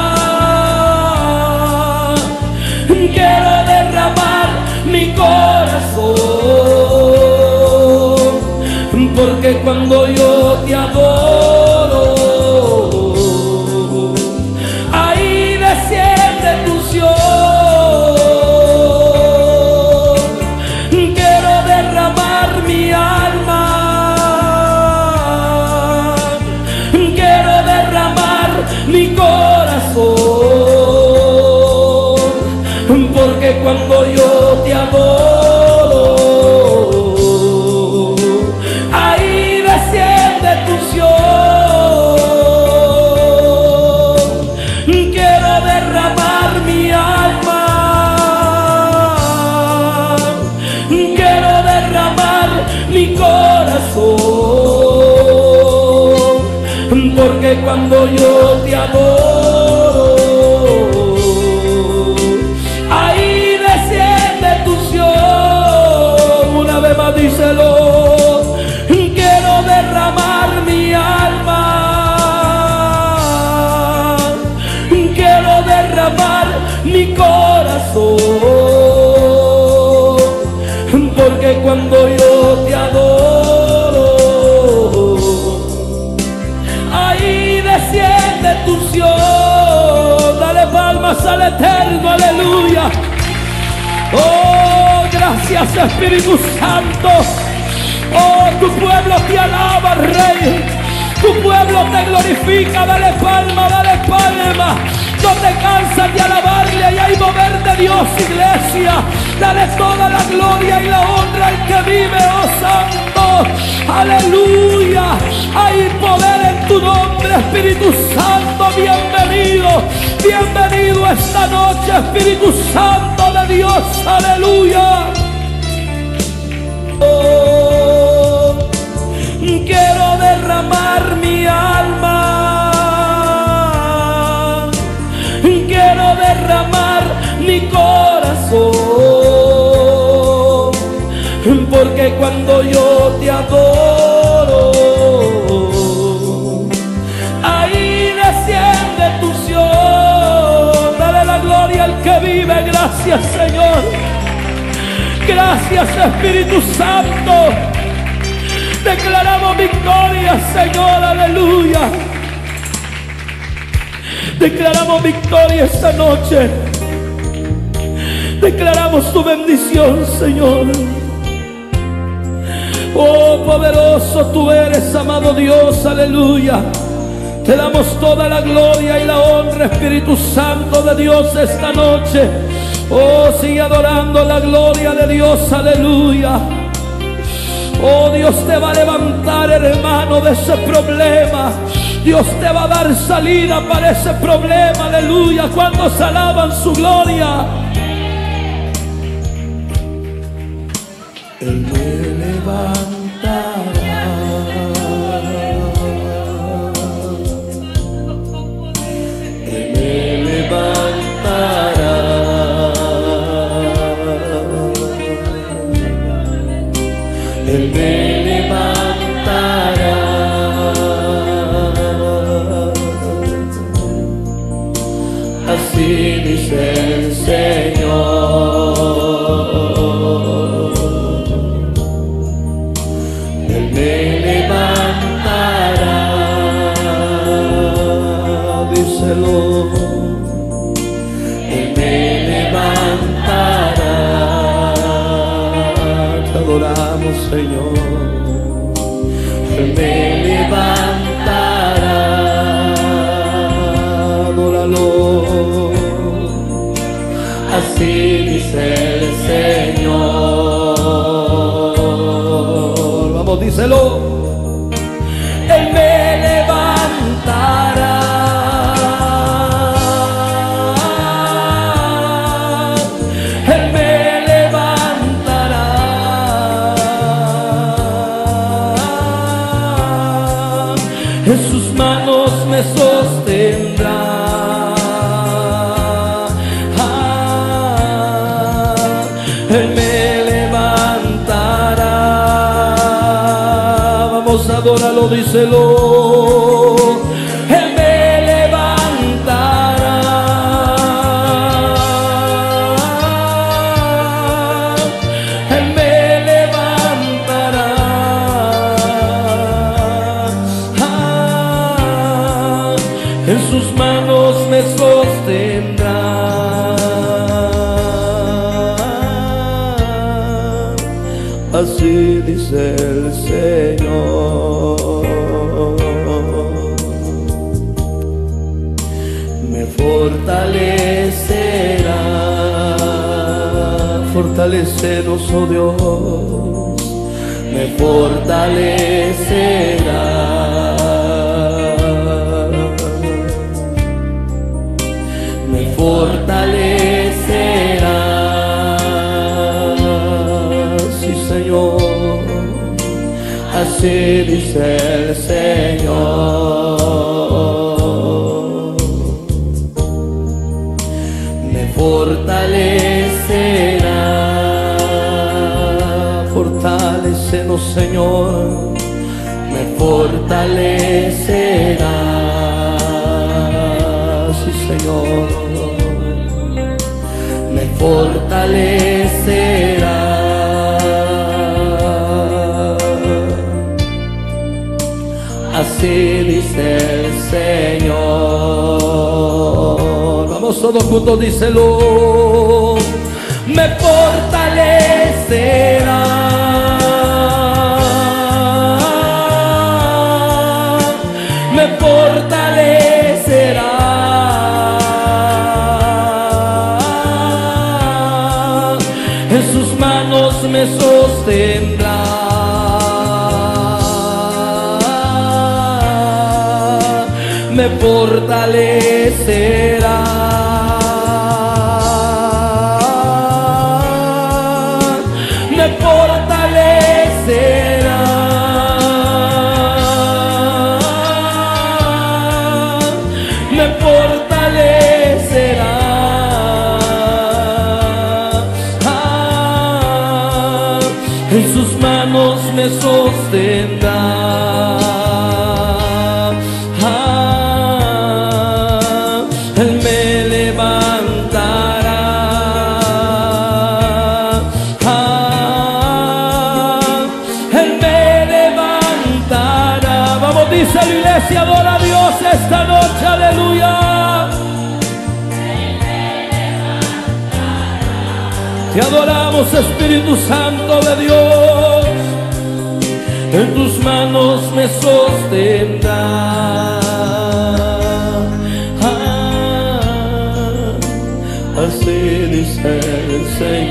quiero derramar mi corazón, porque cuando yo te adoro, ahí desciende tu unción. Quiero derramar mi alma, quiero derramar mi corazón, porque cuando yo te adoro, ahí desciende tu unción. Quiero derramar mi alma, quiero derramar mi corazón, porque cuando yo te adoro, ahí desciende tu unción. Una vez más, díselo. Quiero derramar mi alma, quiero derramar mi corazón, porque cuando yo te adoro, ahí desciende tu unción. Dale palmas al Eterno, aleluya. Oh, gracias, Espíritu Santo. Oh, tu pueblo te alaba, Rey. Tu pueblo te glorifica. Dale palma, dale palma. No te cansas de alabarle. Y hay mover de Dios, iglesia. Dale toda la gloria y la honra al que vive, oh Santo. Aleluya. Hay poder en tu nombre, Espíritu Santo. Bienvenido, bienvenido esta noche, Espíritu Santo de Dios. Aleluya. Oh, quiero derramar mi alma, quiero derramar mi corazón, porque cuando yo te adoro, ahí desciende tu unción. Dale la gloria al que vive. Gracias, Señor. Gracias, Espíritu Santo. Declaramos victoria, Señor. Aleluya. Declaramos victoria esta noche. Declaramos tu bendición, Señor. Oh, poderoso tú eres, amado Dios. Aleluya. Te damos toda la gloria y la honra, Espíritu Santo de Dios, esta noche. Oh, sigue adorando la gloria de Dios. Aleluya. Oh, Dios te va a levantar, hermano, de ese problema. Dios te va a dar salida para ese problema. Aleluya. Cuando se alaban su gloria. Él me levantará. Él me levantará. Él me levantará. Así dice el Señor. Él me levantará. Díselo. Él me levantará. Te adoramos, Señor. Él me levantará. Adóralo. Así dice el Señor. Vamos, díselo. Él me levantará. Él me levantará. En sus manos me sostendrá. Él me levantará. Vamos a adorarlo, díselo. Él me levantará. Él me levantará. En sus manos me sostendrá. Así dice el Señor. Me fortalecerá. Fortalecenos, oh Dios. Me fortalecerá. Me fortalecerá. Señor, así dice el Señor. Me fortalecerá. Fortalécenos, Señor. Me fortalecerá. Sí, Señor. Me fortalecerá. Así dice el Señor. Vamos todos juntos, díselo. Me fortalecerá. Me fortalecerá. En me sostendrá. Me fortalecerá. Me fortalecerá. Me fortalecerá. En sus manos me sostendrá. Él me levantará. Él me levantará. Vamos, dice la iglesia, adora a Dios esta noche, aleluya. Te adoramos, Espíritu Santo de Dios. En tus manos me sostendrá. Así dice el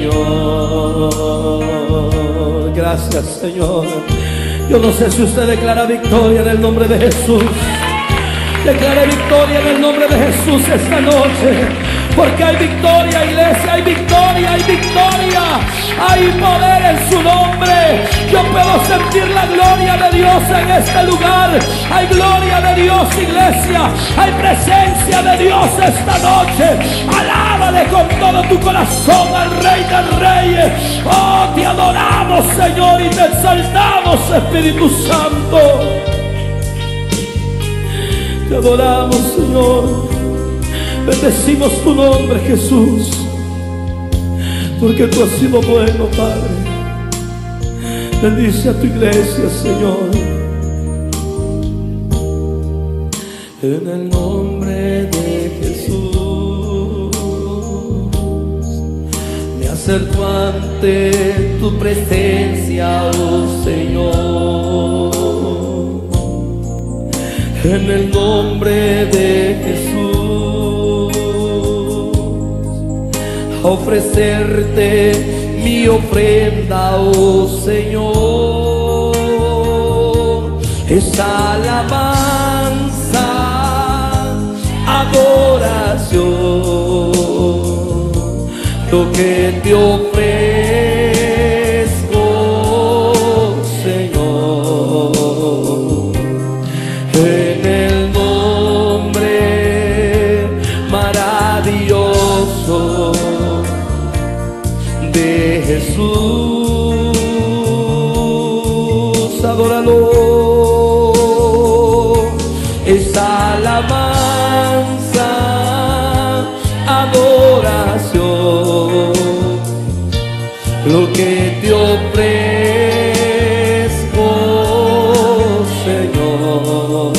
Señor. Gracias, Señor. Yo no sé si usted declara victoria en el nombre de Jesús. Declare victoria en el nombre de Jesús esta noche. Porque hay victoria, iglesia, hay victoria, hay victoria. Hay poder en su nombre. Yo puedo sentir la gloria de Dios en este lugar. Hay gloria de Dios, iglesia. Hay presencia de Dios esta noche. Alábale con todo tu corazón al Rey de Reyes. Oh, te adoramos, Señor, y te exaltamos, Espíritu Santo. Te adoramos, Señor. Bendecimos tu nombre, Jesús, porque tú has sido bueno, Padre. Bendice a tu iglesia, Señor. En el nombre de Jesús me acerco ante tu presencia, oh Señor. En el nombre de Jesús, a ofrecerte mi ofrenda, oh Señor. Esa alabanza, adoración, lo que te ofrezco, Señor. En el nombre maravilloso de Jesús, adóralo. Esa alabanza, adoración, lo que te ofrezco, Señor.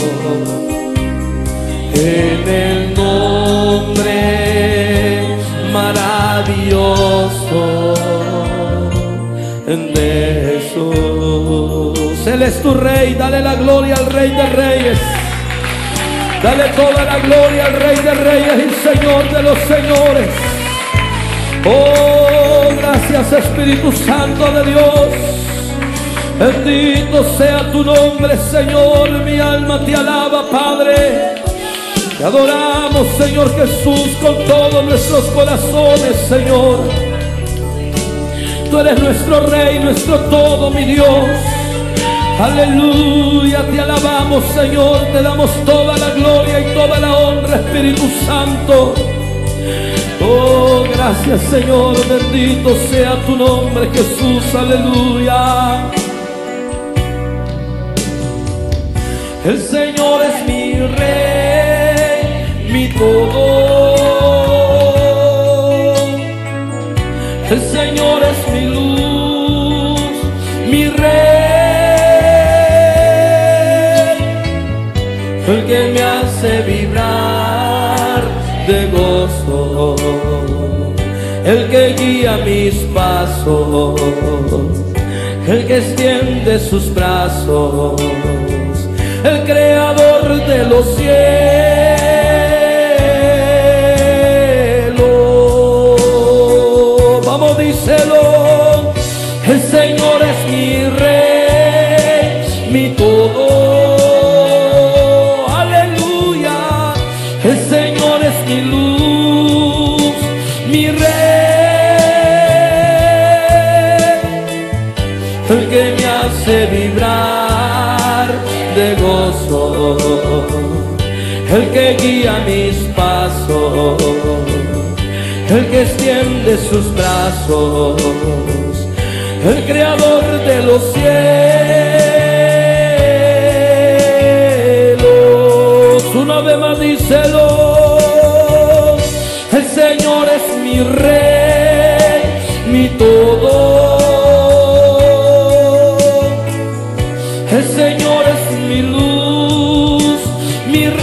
En el nombre maravilloso de Jesús. Él es tu Rey, dale la gloria al Rey de Reyes. Dale toda la gloria al Rey de Reyes y Señor de los señores. Oh, gracias, Espíritu Santo de Dios. Bendito sea tu nombre, Señor. Mi alma te alaba, Padre. Te adoramos, Señor Jesús, con todos nuestros corazones, Señor. Tú eres nuestro Rey, nuestro todo, mi Dios. Aleluya, te alabamos, Señor. Te damos toda la gloria y toda la honra, Espíritu Santo. Oh, gracias, Señor. Bendito sea tu nombre, Jesús. Aleluya. El Señor es mi Rey, mi todo. El Señor es mi luz, mi Rey. El que me hace vibrar de gozo, el que guía mis pasos, el que extiende sus brazos, el creador de los cielos. Vamos, díselo. el que me hace vibrar de gozo, el que guía mis pasos, el que extiende sus brazos, el creador de los cielos. Una vez más díselo: el Señor es mi rey, mi todo. El Señor es mi luz, mi rey,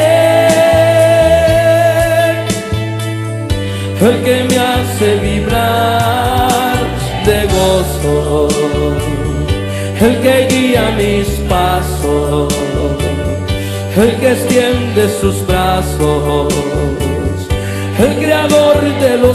el que me hace vibrar de gozo, el que guía mis pasos, el que extiende sus brazos, el creador de los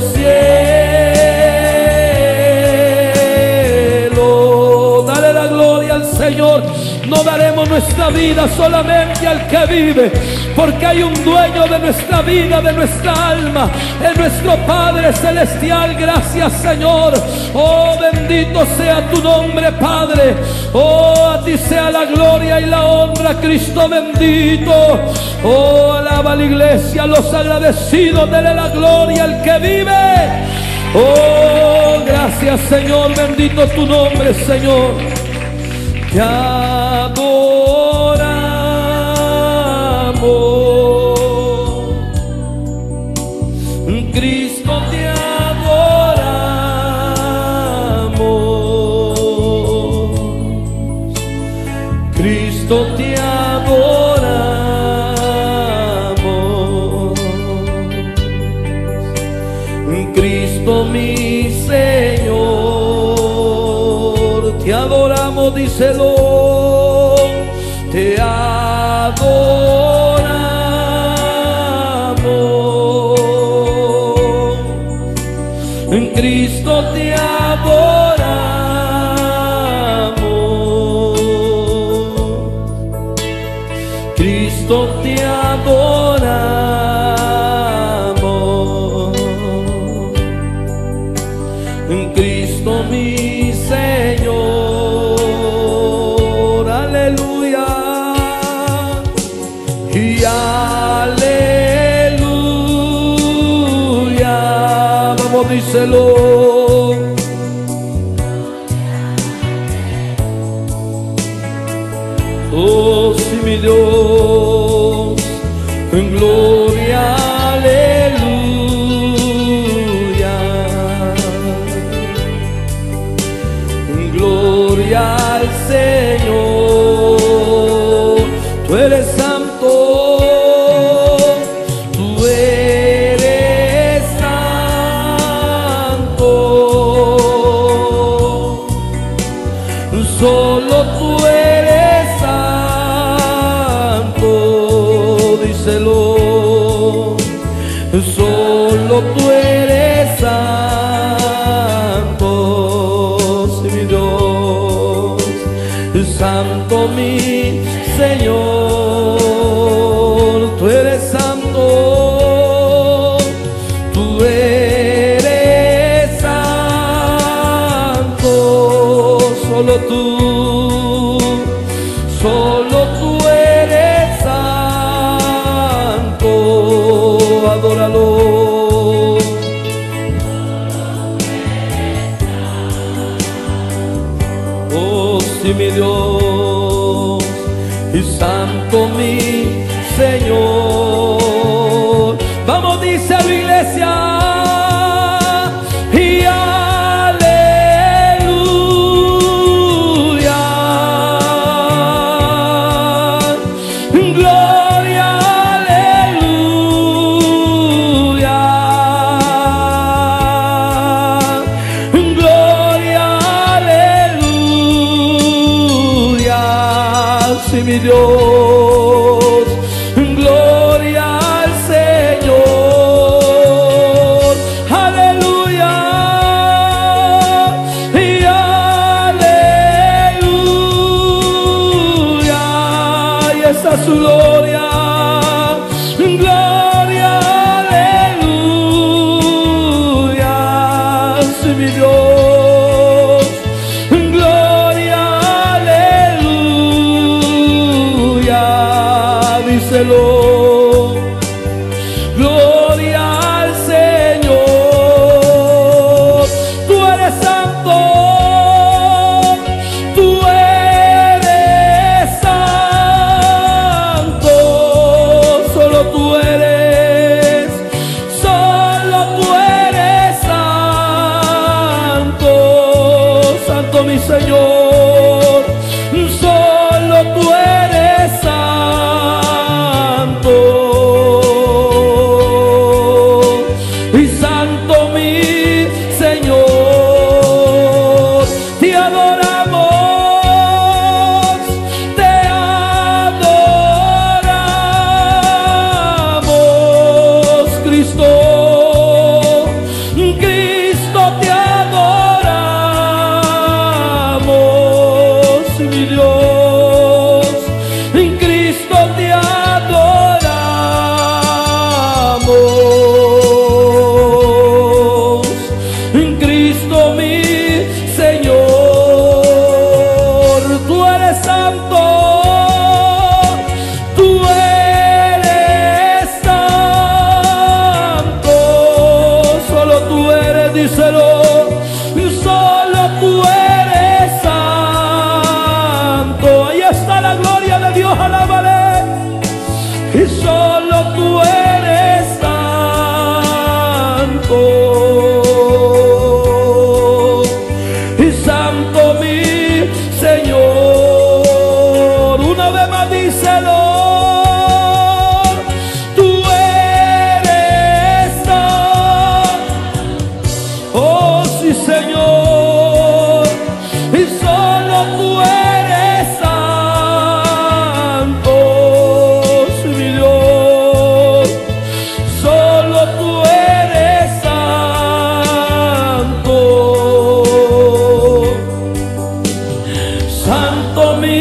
cielos. Dale la gloria al Señor. No daremos nuestra vida solamente al que vive, porque hay un dueño de nuestra vida, de nuestra alma, es nuestro Padre Celestial. Gracias, Señor. Oh, bendito sea tu nombre, Padre. Oh, a ti sea la gloria y la honra, Cristo bendito. Oh, alaba a la iglesia, los agradecidos, dele la gloria al que vive. Oh, gracias, Señor, bendito tu nombre, Señor. Te adoramos, Cristo, te adoramos, Cristo, te adoramos, Cristo mi Señor, te adoramos, díselo. Te adoramos, en Cristo te adoramos, Cristo te adoramos, en Cristo mi Señor. Aleluya. Y aleluya, vamos, díselo. Oh, sí, mi Dios, en gloria, aleluya, en gloria al Señor. Tú eres santo, tú eres santo, solo tú eres santo, díselo, solo tú eres santo, sí, mi Dios, santo mi Señor, tú eres santo, tú eres santo, solo tú eres santo, adóralo. Oh, sí, mi Dios, y santo mi Señor. Vamos, dice la iglesia. Y aleluya, gloria, aleluya, gloria, aleluya, sí, mi Dios, gloria al Señor, aleluya, y aleluya, y esa es su gloria, gloria, aleluya. santo, mi Señor. Solo tú eres santo. Y santo, mi Señor. Te adoramos, te adoramos, Cristo. Cristo, te adoramos, mi Dios. En Cristo te adoramos. En Cristo, mi Señor. Tú eres santo. Tú eres santo. Solo tú eres, díselo. Solo tú eres santo. Ahí está la gloria de Dios, alábale. Y solo tú eres santo. Y santo, mi Señor. Una vez más, díselo. Tú eres santo. Oh, sí, Señor. Y solo tú eres santo, sí, mi Dios. Solo tú eres santo. Santo, mi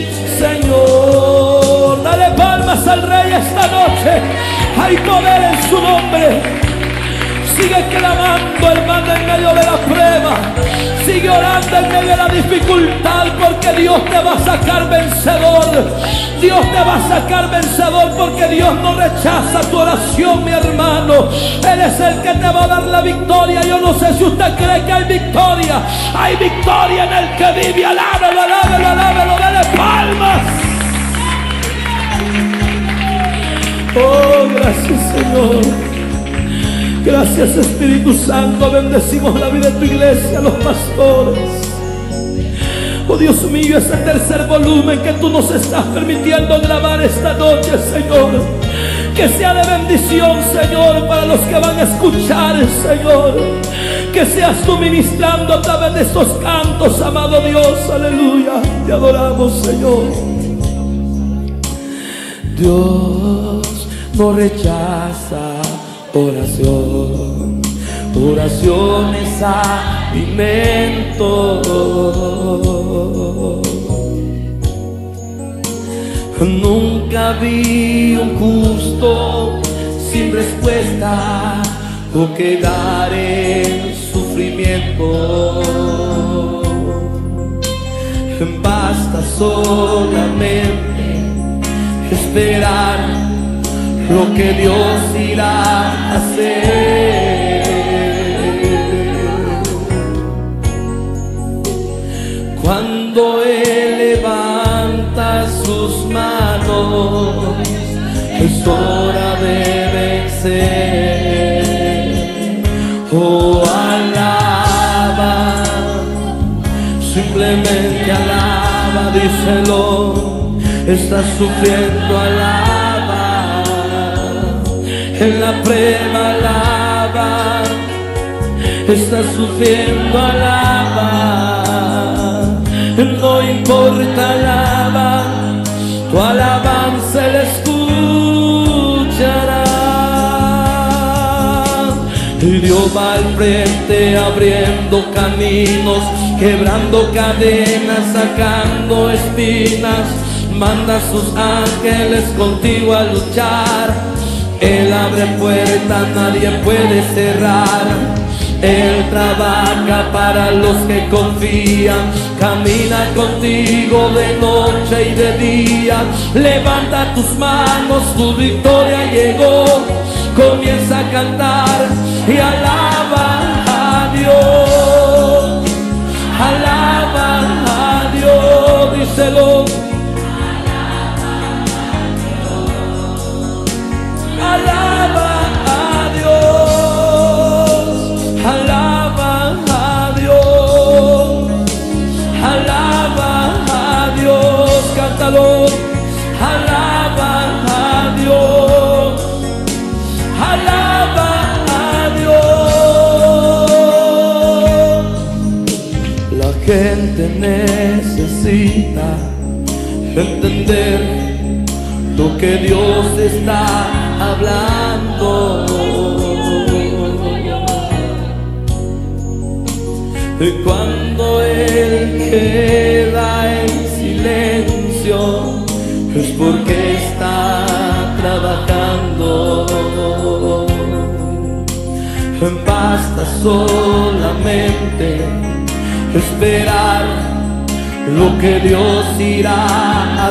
Señor. Dale palmas al Rey esta noche. Hay poder en su nombre. Sigue clamando, hermano, en medio de la prueba. Sigue orando en medio de la dificultad, porque Dios te va a sacar vencedor. Dios te va a sacar vencedor, porque Dios no rechaza tu oración, mi hermano. Él es el que te va a dar la victoria. Yo no sé si usted cree que hay victoria. Hay victoria en el que vive. Alábelo, alábelo, alábelo. Dale palmas. Oh, gracias, Señor. Gracias, Espíritu Santo. Bendecimos la vida de tu iglesia, los pastores. Oh, Dios mío, ese tercer volumen que tú nos estás permitiendo grabar esta noche, Señor, que sea de bendición, Señor, para los que van a escuchar, Señor. Que seas tú ministrando a través de estos cantos, amado Dios. Aleluya. Te adoramos, Señor. Dios no rechaza oración. Oración es alimento. Nunca vi un justo sin respuesta o quedar en sufrimiento. Basta solamente esperar lo que Dios irá a hacer. Cuando Él levanta sus manos, es hora de vencer. Oh, alaba, simplemente alaba, díselo. Estás sufriendo, alaba. En la prueba, alaba. Estás sufriendo, alaba. No importa, alaba. Tu alabanza Él escuchará. Y Dios va al frente abriendo caminos, quebrando cadenas, sacando espinas. Manda a sus ángeles contigo a luchar. Él abre puertas, nadie puede cerrar. Él trabaja para los que confían. Camina contigo de noche y de día. Levanta tus manos, tu victoria llegó. Comienza a cantar y alaba a Dios. Alaba a Dios, díselo. Alaba a Dios, alaba a Dios. gente necesita entender lo que Dios está hablando. Y cuando Él queda en silencio es porque está trabajando. Basta solamente esperar lo que Dios irá a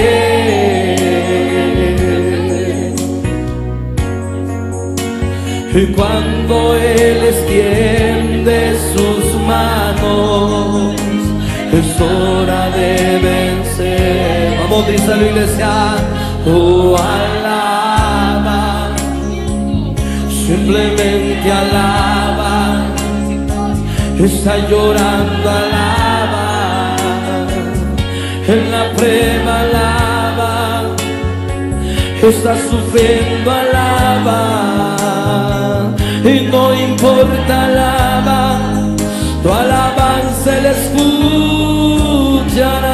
hacer. Y cuando Él extiende sus manos, es hora de vencer. Vamos, dice la iglesia, oh, alaba, simplemente alaba. Está llorando, alaba. En la prueba, alaba. Está sufriendo, alaba. Y no importa, alaba. Tu alabanza Él escuchará.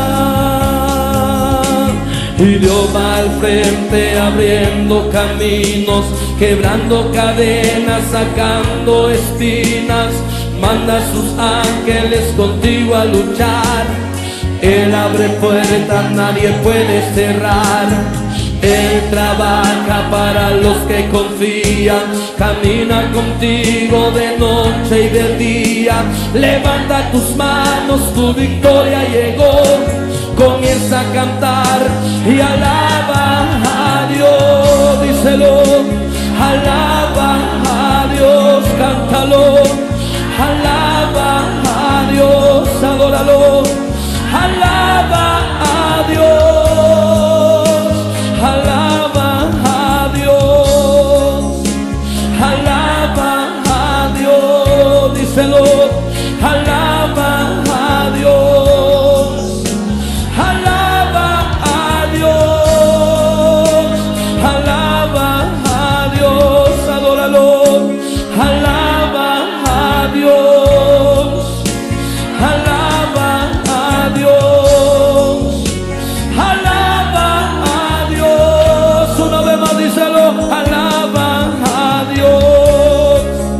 Y Dios va al frente abriendo caminos, quebrando cadenas, sacando espinas. Manda a sus ángeles contigo a luchar. Él abre puertas, nadie puede cerrar. Él trabaja para los que confían. Camina contigo de noche y de día. Levanta tus manos, tu victoria llegó. Comienza a cantar y alaba a Dios. Díselo, alaba a Dios, cántalo. Alaba a Dios, adóralo. Alaba a Dios, alaba a Dios, alaba a Dios, díselo, alaba a Dios, alaba a Dios, alaba a Dios, adóralo, alaba a Dios, alaba a Dios, alaba a Dios. Una vez más díselo, alaba a Dios,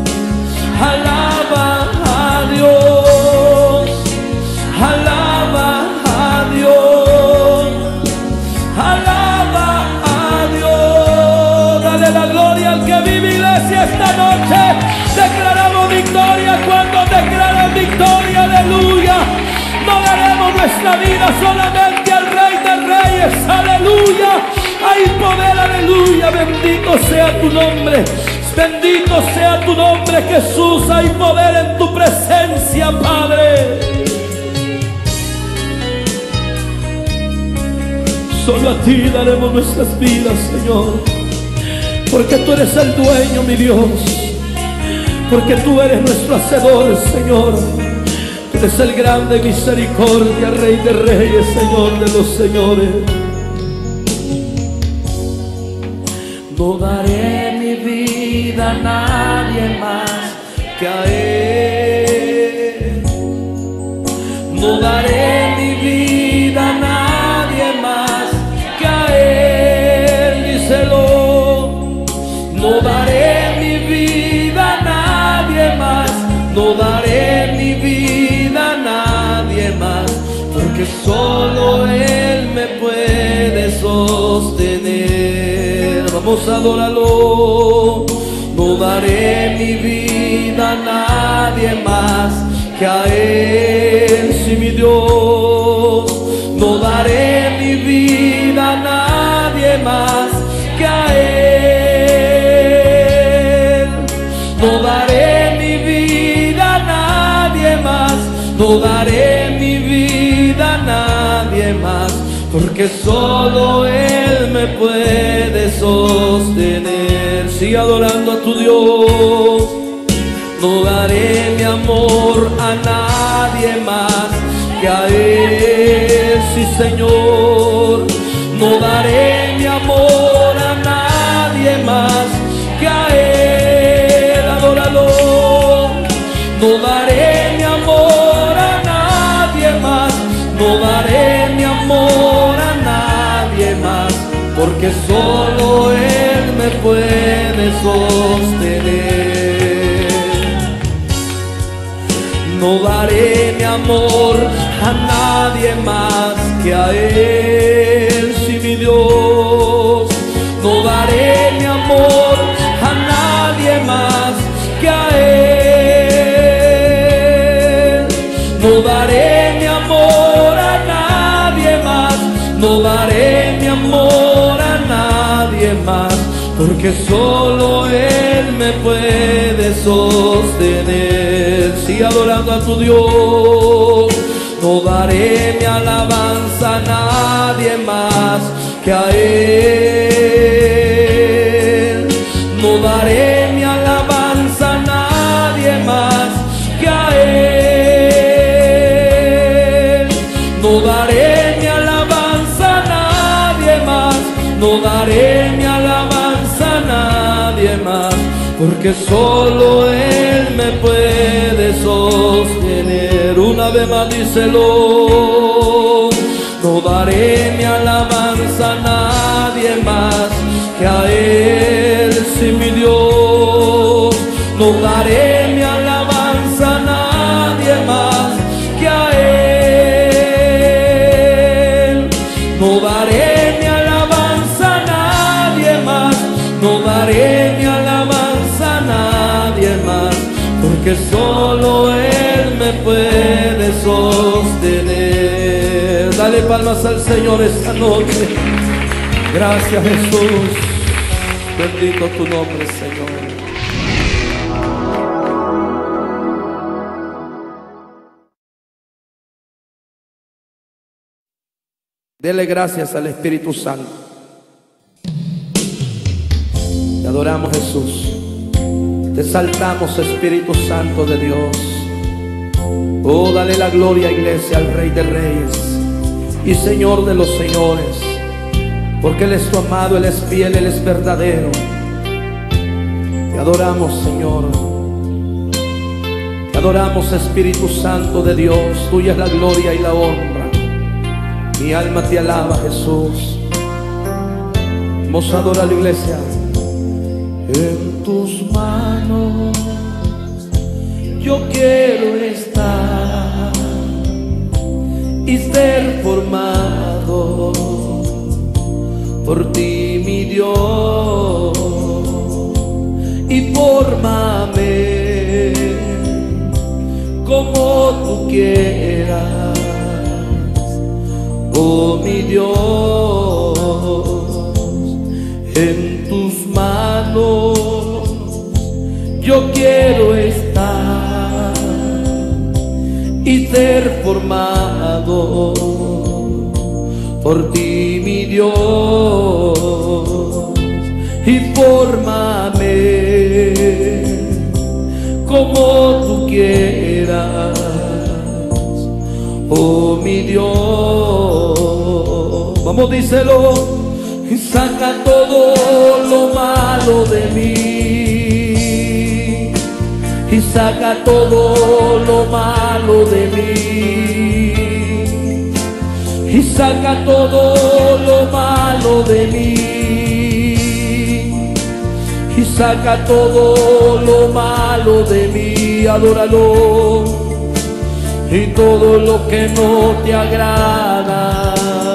alaba a Dios, alaba a Dios, alaba a Dios. Dale la gloria al que vive, iglesia, esta noche. Declaramos victoria cuando declaran victoria, aleluya. No daremos nuestra vida solamente al Rey de Reyes, aleluya. Hay poder, aleluya. Bendito sea tu nombre, bendito sea tu nombre, Jesús. Hay poder en tu presencia, Padre. Solo a ti daremos nuestras vidas, Señor, porque tú eres el dueño, mi Dios. Porque tú eres nuestro hacedor, Señor. Tú eres el grande misericordia, Rey de Reyes, Señor de los señores. No daré mi vida a nadie más que a Él. No daré mi vida a nadie más que a Él. Díselo. No daré mi vida a nadie más. No daré mi vida a nadie más, porque solo Él me puede sostener. Vamos a adorarlo. No daré mi vida a nadie más que a Él, sí, mi Dios. No daré mi vida a nadie más que a Él. No daré mi vida a nadie más. No daré mi vida a nadie más, porque solo Él me puede sostener. Sigue adorando a tu Dios. No daré mi amor a nadie más que a Él, sí, Señor. No daré mi amor a nadie más que a Él. Adóralo. No daré mi amor a nadie porque solo Él me puede sostener. No daré mi amor a nadie más que a Él, sí, mi Dios. No daré mi amor a nadie más que a Él. No daré mi amor a nadie más. No daré mi amor a nadie más, porque solo Él me puede sostener. Sigue adorando a tu Dios. No daré mi alabanza a nadie más que a Él. No daré mi alabanza a nadie más que a Él. No daré mi alabanza a nadie más. No daré mi alabanza a nadie más, porque solo Él me puede sostener. Una vez más díselo. No daré mi alabanza a nadie más que a Él, sí, mi Dios. No daré mi alabanza a nadie más que a Él. No daré mi alabanza a nadie más. No daré mi alabanza a nadie más, porque solo Él me puede sostener. Dale palmas al Señor esta noche. Gracias, Jesús. Bendito tu nombre, Señor. Dele gracias al Espíritu Santo. Te adoramos, Jesús. Te exaltamos, Espíritu Santo de Dios. Oh, dale la gloria, iglesia, al Rey de Reyes y Señor de los señores, porque Él es tu amado, Él es fiel, Él es verdadero. Te adoramos, Señor. Te adoramos, Espíritu Santo de Dios. Tuya es la gloria y la honra. Mi alma te alaba, Jesús. Vamos a adorar a la iglesia. En tus manos yo quiero estar y ser formado por ti, mi Dios, y fórmame como tú quieras, oh mi Dios. En tus manos yo quiero estar y ser formado por ti, mi Dios, y fórmame como tú quieras, oh mi Dios. Vamos, díselo. Y saca todo lo malo de mí, y saca todo lo malo de mí, y saca todo lo malo de mí, y saca todo lo malo de mí. Adóralo. Y todo lo que no te agrada,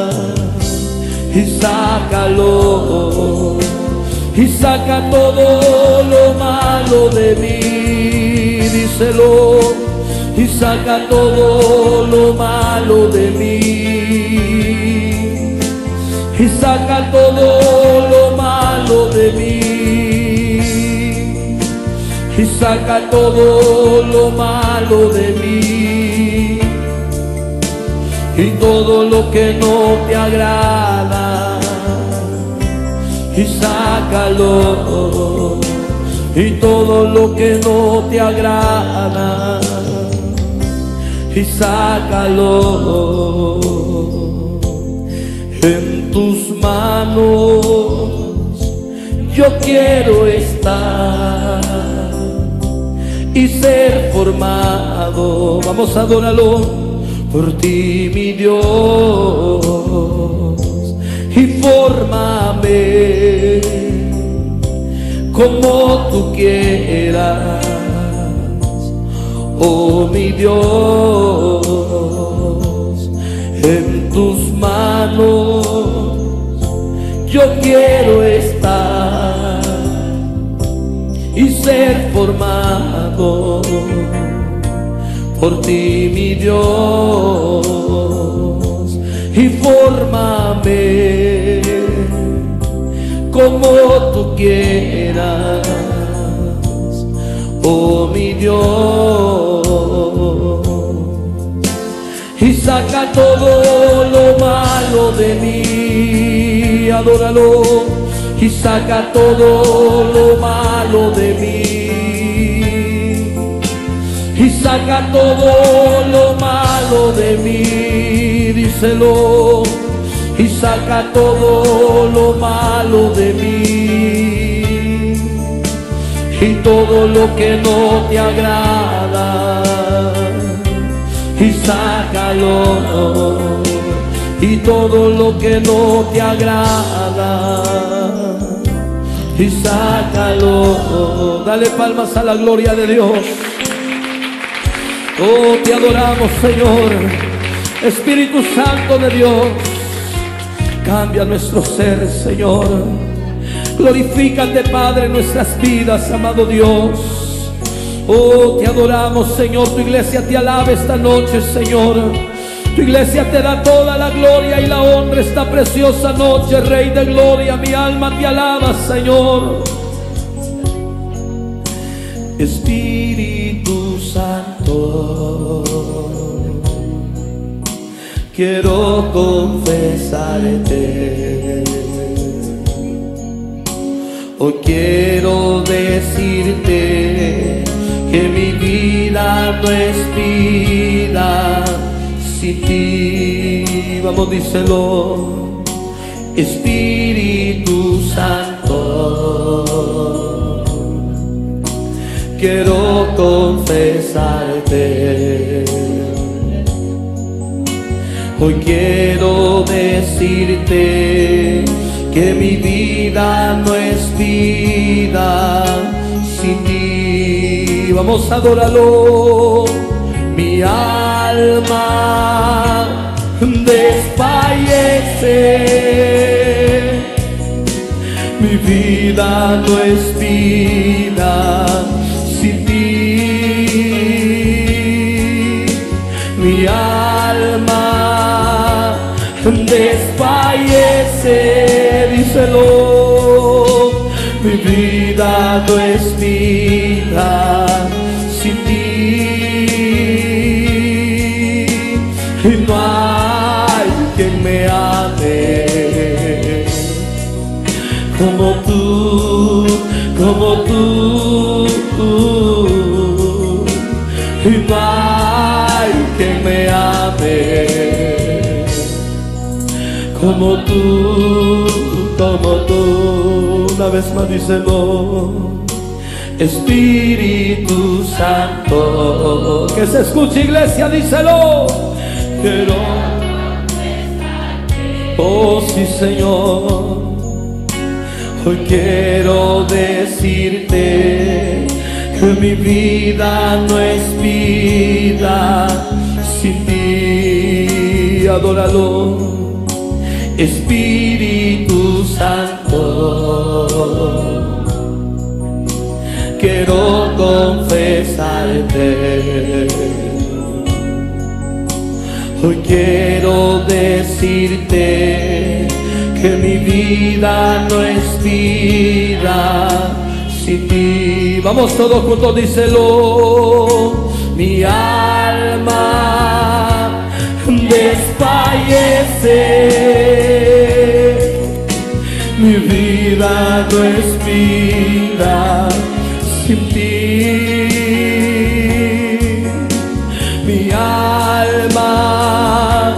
y sácalo, y saca todo lo malo de mí, díselo. Y saca todo lo malo de mí, y saca todo lo malo de mí, y saca todo lo malo de mí. Y todo lo que no te agrada, y sácalo. Y todo lo que no te agrada, y sácalo. En tus manos yo quiero estar y ser formado. Vamos a adorarlo. Por ti, mi Dios, y fórmame como tú quieras, oh mi Dios, en tus manos yo quiero estar y ser formado por ti, mi Dios, y fórmame como tú quieras, oh mi Dios, y saca todo lo malo de mí, adóralo, y saca todo lo malo de mí, y saca todo lo malo de mí, díselo, y saca todo lo malo de mí, y todo lo que no te agrada, y sácalo, y todo lo que no te agrada, y sácalo. Dale palmas a la gloria de Dios. Oh, te adoramos, Señor. Espíritu Santo de Dios, cambia nuestro ser, Señor. Glorifícate, Padre, en nuestras vidas, amado Dios. Oh, te adoramos, Señor. Tu iglesia te alaba esta noche, Señor. Tu iglesia te da toda la gloria y la honra esta preciosa noche, Rey de gloria. Mi alma te alaba, Señor. Espíritu Santo, quiero confesarte, hoy quiero decirte que mi vida no es vida sin ti. Vamos, díselo. Espíritu Santo, quiero confesarte, hoy quiero decirte que mi vida no es vida sin ti. Vamos a adorarlo. Mi alma desfallece, mi vida no es vida sin ti. Mi alma desfallece, díselo, mi vida no es vida sin ti. Y no hay quien me ame como tú, como tú. Y no hay quien me ame como tú, como tú. Una vez más díselo. Espíritu Santo, que se escuche, iglesia, díselo. Quiero, oh sí, Señor, hoy quiero decirte que mi vida no es vida sin ti. Adóralo. Espíritu Santo, quiero confesarte, hoy quiero decirte que mi vida no es vida sin ti. Vamos todos juntos, díselo. Mi alma desfallece, mi vida no es vida sin ti. Mi alma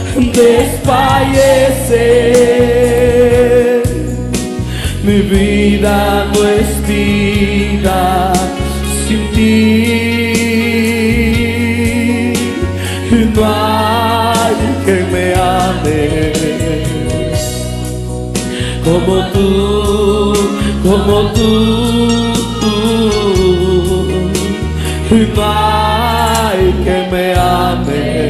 desfallece, mi vida no es vida sin ti. Y no hay que me ame como tú, como tú. Y no hay que me ame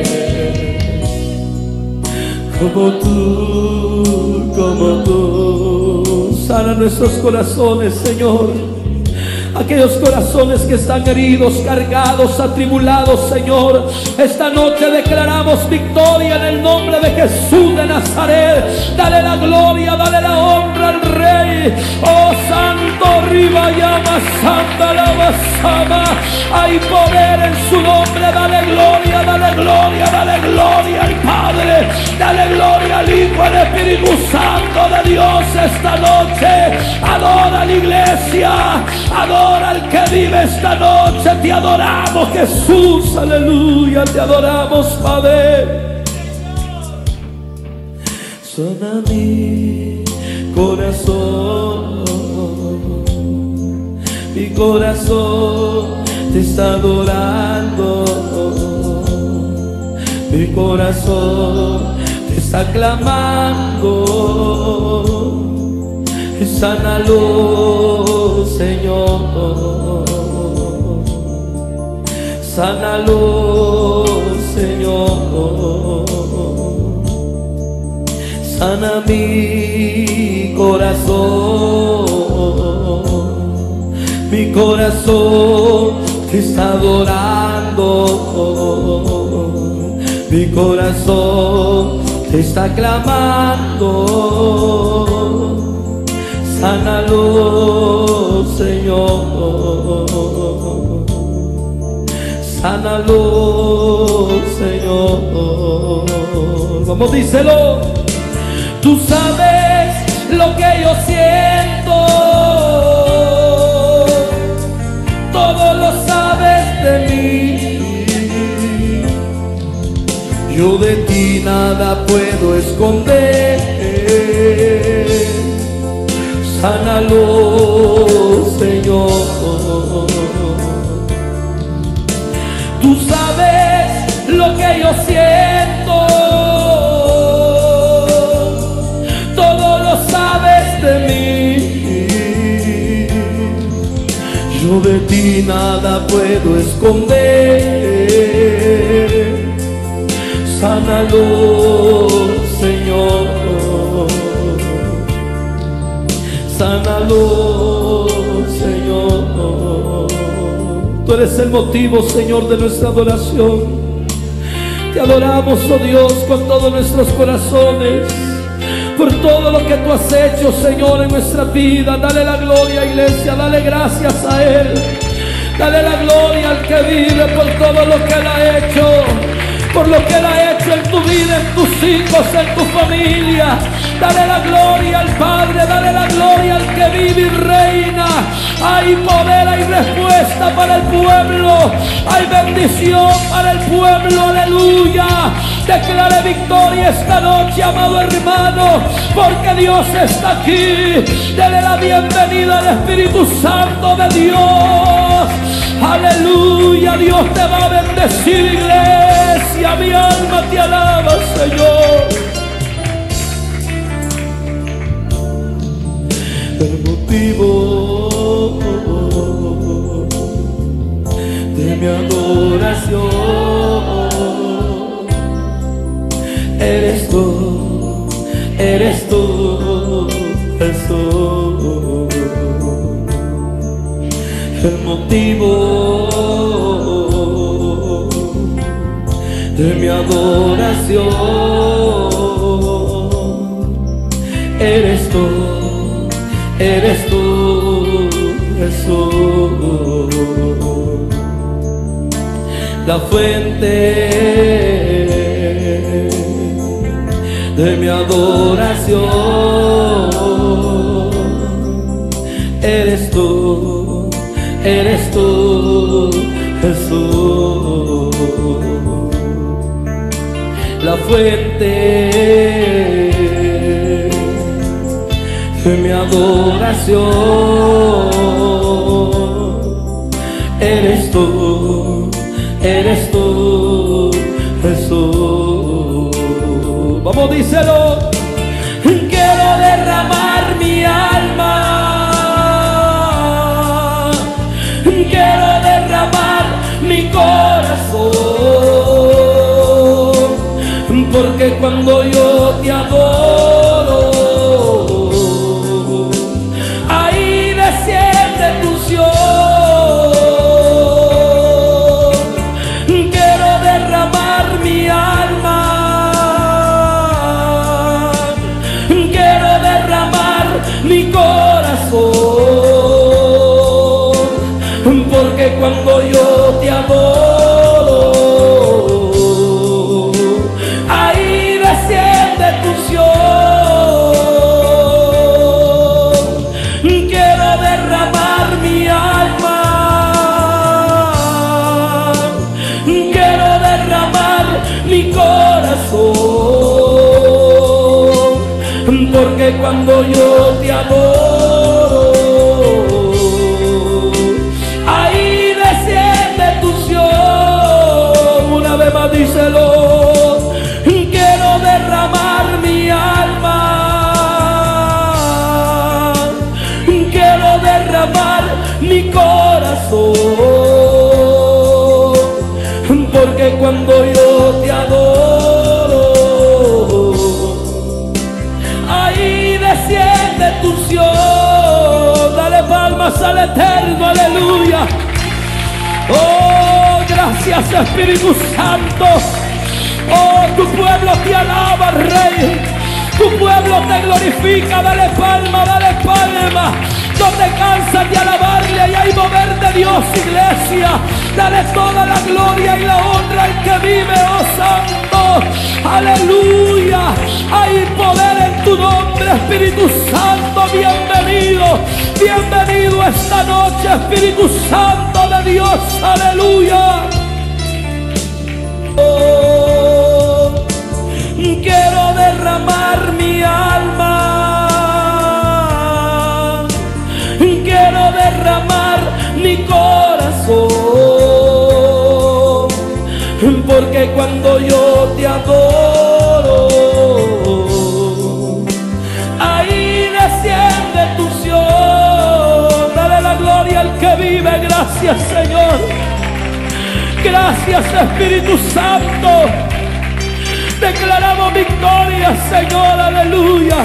como tú, como tú. Sana nuestros corazones, Señor. Aquellos corazones que están heridos, cargados, atribulados, Señor. Esta noche declaramos victoria en el nombre de Jesús de Nazaret. Dale la gloria, dale la honra al Rey. Oh Santo, Riba llama, Santa la Basama. Hay poder en su nombre. Dale gloria, dale gloria, dale gloria al Padre. Dale gloria al Hijo, al Espíritu Santo de Dios esta noche. Adora a la iglesia, adora al que vive esta noche. Te adoramos, Jesús, aleluya. Te adoramos, Padre. Sana mi corazón, mi corazón te está adorando, mi corazón te está clamando. Sánalo, Señor, sánalo, Señor. Sana mi corazón te está adorando, mi corazón te está clamando. Sánalo, Señor, sánalo, Señor. Vamos, díselo. Tú sabes lo que yo siento, todo lo sabes de mí. Yo de ti nada puedo esconder. Sánalo, Señor. Tú sabes lo que yo siento, todo lo sabes de mí. Yo de ti nada puedo esconder. Sánalo, Señor. Sánalo, Señor. Tú eres el motivo, Señor, de nuestra adoración. Te adoramos, oh Dios, con todos nuestros corazones, por todo lo que tú has hecho, Señor, en nuestra vida. Dale la gloria, iglesia, dale gracias a Él. Dale la gloria al que vive por todo lo que Él ha hecho, por lo que Él ha hecho en tu vida, en tus hijos, en tu familia. Dale la gloria al Padre, dale la gloria al que vive y reina. Hay poder, hay respuesta para el pueblo, hay bendición para el pueblo, aleluya. Declare victoria esta noche, amado hermano, porque Dios está aquí. Dele la bienvenida al Espíritu Santo de Dios. Aleluya, Dios te va a bendecir, iglesia. Mi alma te alaba, Señor. El motivo de mi adoración eres tú, Jesús. El motivo de mi adoración eres tú, Jesús. La fuente de mi adoración eres tú, Jesús. La fuente de mi adoración eres tú, Jesús. Vamos, díselo. Quiero derramar mi alma. Quiero derramar mi corazón, porque cuando yo te adoro, ahí desciende tu unción. Quiero derramar mi alma, quiero derramar mi corazón, porque cuando yo te adoro, ahí desciende tu unción. Quiero derramar mi alma, quiero derramar mi corazón, porque cuando yo te adoro, ahí desciende tu unción. Una vez más díselo. Quiero derramar mi alma, quiero derramar mi corazón, porque cuando yo te adoro, ahí desciende tu unción. Dale palmas al Eterno, aleluya. Oh, gracias Espíritu Santo. Oh, tu pueblo te alaba, Rey. Tu pueblo te glorifica. Dale palma, dale palma. No te cansas de alabarle. Y hay mover de Dios, iglesia. Dale toda la gloria y la honra al que vive, oh Santo. Aleluya. Hay poder en tu nombre, Espíritu Santo. Bienvenido. Bienvenido esta noche, Espíritu Santo de Dios. Aleluya. Oh, quiero derramar mi alma, quiero derramar mi corazón, porque cuando yo te adoro, ahí desciende tu unción. Dale la gloria al que vive. Gracias, Señor. Gracias, Espíritu Santo. Declaramos victoria, Señor, aleluya.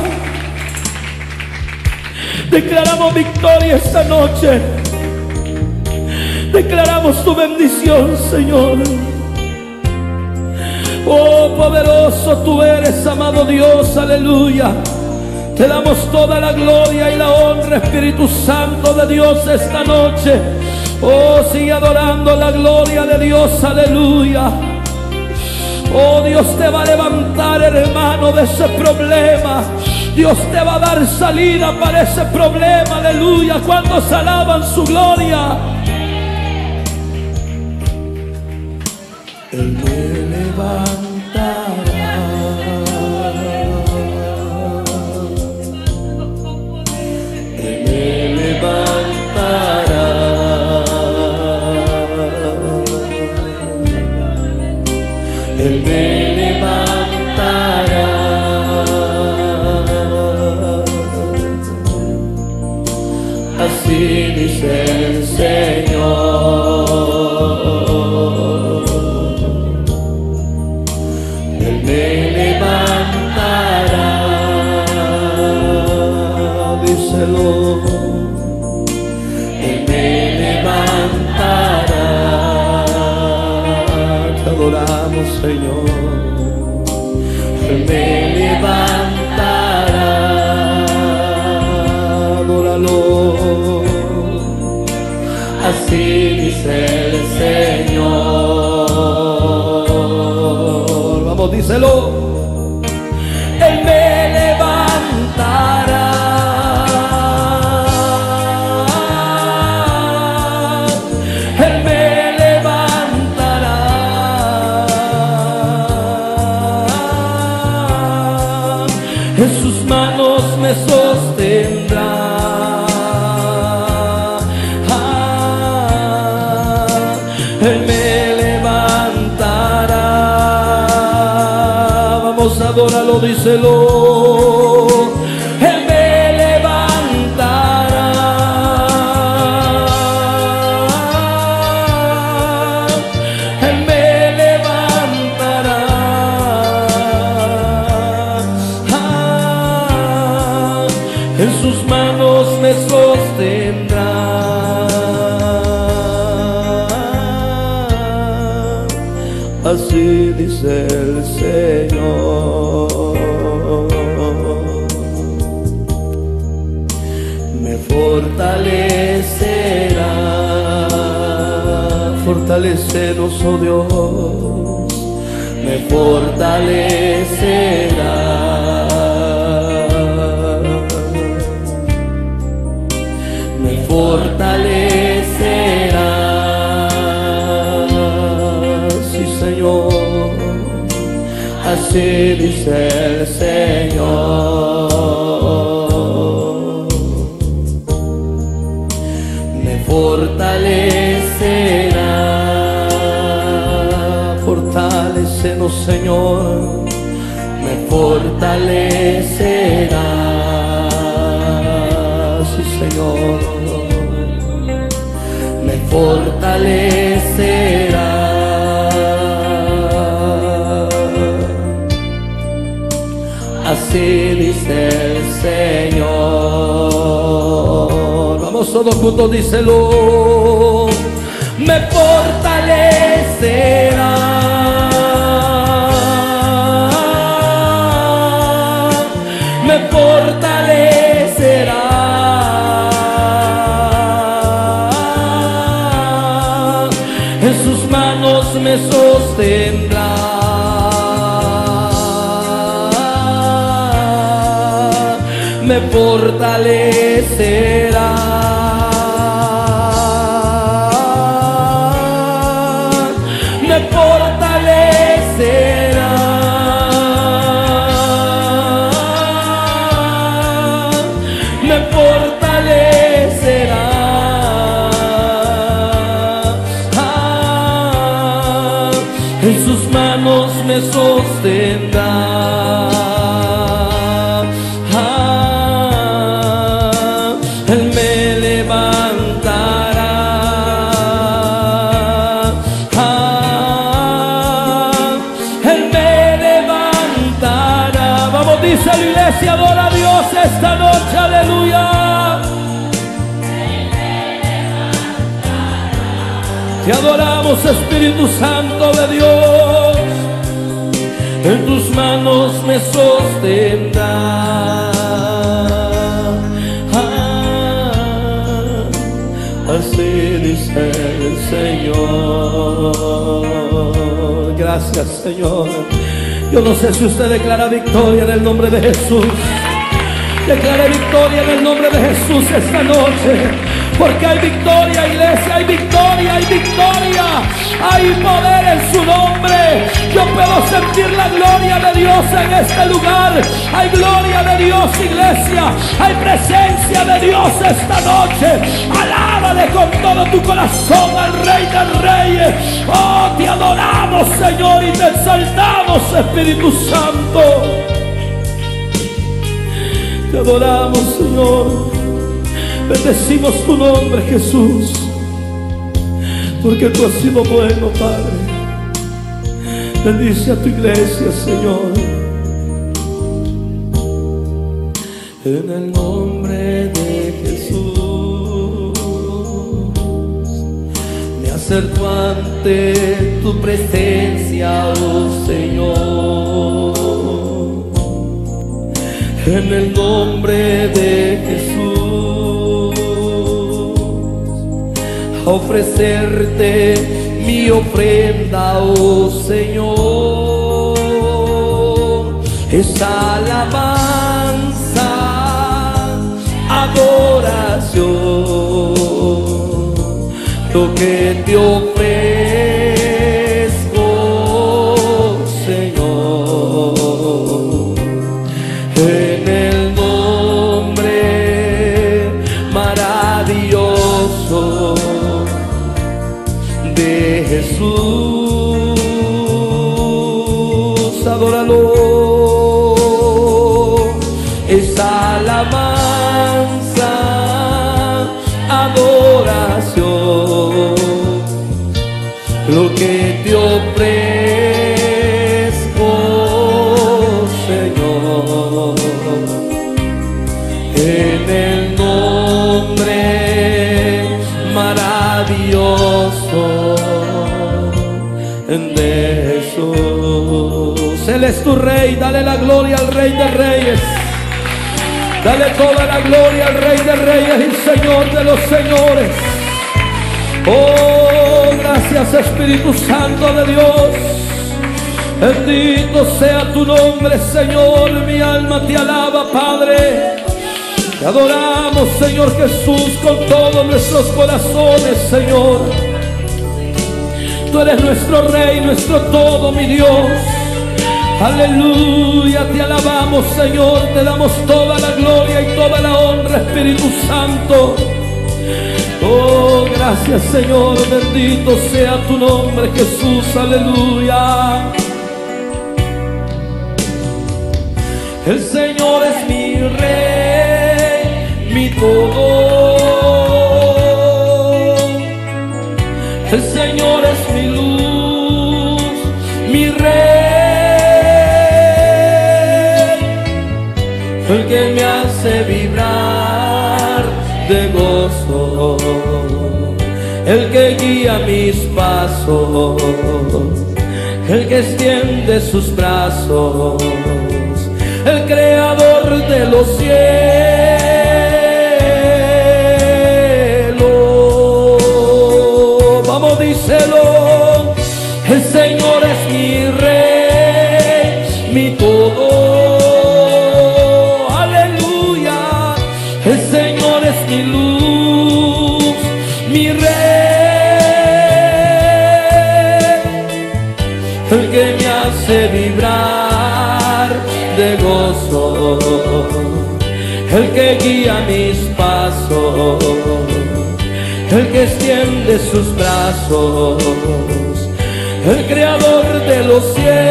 Declaramos victoria esta noche. Declaramos tu bendición, Señor. Oh, poderoso tú eres, amado Dios, aleluya. Te damos toda la gloria y la honra, Espíritu Santo de Dios, esta noche. Oh, sigue adorando la gloria de Dios, aleluya. Oh, Dios te va a levantar, hermano, de ese problema. Dios te va a dar salida para ese problema, aleluya. Cuando se alaban su gloria. Él me levantará. Él me levantará. Él me levantará. Así dice el Señor. Él me levantará. Díselo. Él me levantará. Te adoramos, Señor. Él me levantará. Adóralo. Así dice el Señor. Vamos, díselo. Él me levantará. Él me levantará. En sus manos me sostendrá. Él me levantará. Vamos, adóralo, díselo. Él me levantará. me sostendrán. Así dice el Señor. Me fortalecerá. Fortalécenos, oh Dios. Me fortalecerá. Me fortalecerá. Sí, Señor. Así dice el Señor. Me fortalecerá. Fortalécenos, Señor. Me fortalecerá. Sí, Señor. Me fortalecerá. Así dice el Señor. Vamos todos juntos, díselo. Me fortalecerá. Me fortalecerá. En sus manos me sostendrá. Me fortalecerá. Me fortalecerá. Me fortalecerá. En sus manos me sostendrá. Él me levantará. Él me levantará. Vamos, dice la iglesia, adora a Dios esta noche, aleluya. Te adoramos, Espíritu Santo de Dios. En tus manos me sostendrá. Así dice el Señor. Gracias, Señor. Yo no sé si usted declara victoria en el nombre de Jesús. Declare victoria en el nombre de Jesús esta noche. Porque hay victoria, iglesia, hay victoria, hay victoria. Hay poder en su nombre. Yo puedo sentir la gloria de Dios en este lugar. Hay gloria de Dios, iglesia. Hay presencia de Dios esta noche. Alábale con todo tu corazón al Rey de Reyes. Oh, te adoramos, Señor, y te exaltamos, Espíritu Santo. Te adoramos, Señor. Bendecimos tu nombre, Jesús, porque tú has sido bueno, Padre. Bendice a tu iglesia, Señor. En el nombre de Jesús me acerco ante tu presencia, oh Señor. En el nombre de Jesús, a ofrecerte mi ofrenda, oh Señor. Es alabanza, adoración, lo que te ofrezco, Señor. En el nombre maravilloso de Jesús, adóralo. Es alabanza, adoración, lo que te ofrezco, Señor. En el nombre gozo de Jesús. Él es tu Rey, dale la gloria al Rey de Reyes. Dale toda la gloria al Rey de Reyes y Señor de los señores. Oh, gracias Espíritu Santo de Dios. Bendito sea tu nombre, Señor. Mi alma te alaba, Padre. Te adoramos, Señor Jesús, con todos nuestros corazones, Señor. Tú eres nuestro Rey, nuestro todo, mi Dios. Aleluya, te alabamos, Señor. Te damos toda la gloria y toda la honra, Espíritu Santo. Oh, gracias, Señor. Bendito sea tu nombre, Jesús. Aleluya. El Señor es mi Rey, mi todo. El Señor es mi luz, mi Rey, el que me hace vibrar de gozo, el que guía mis pasos, el que extiende sus brazos, el creador de los cielos. Vamos, díselo. El Señor es mi Rey, mi todo. Aleluya. El Señor es mi luz, mi Rey, el que me hace vibrar de gozo, el que guía mis pasos, el que extiende sus brazos, el creador de los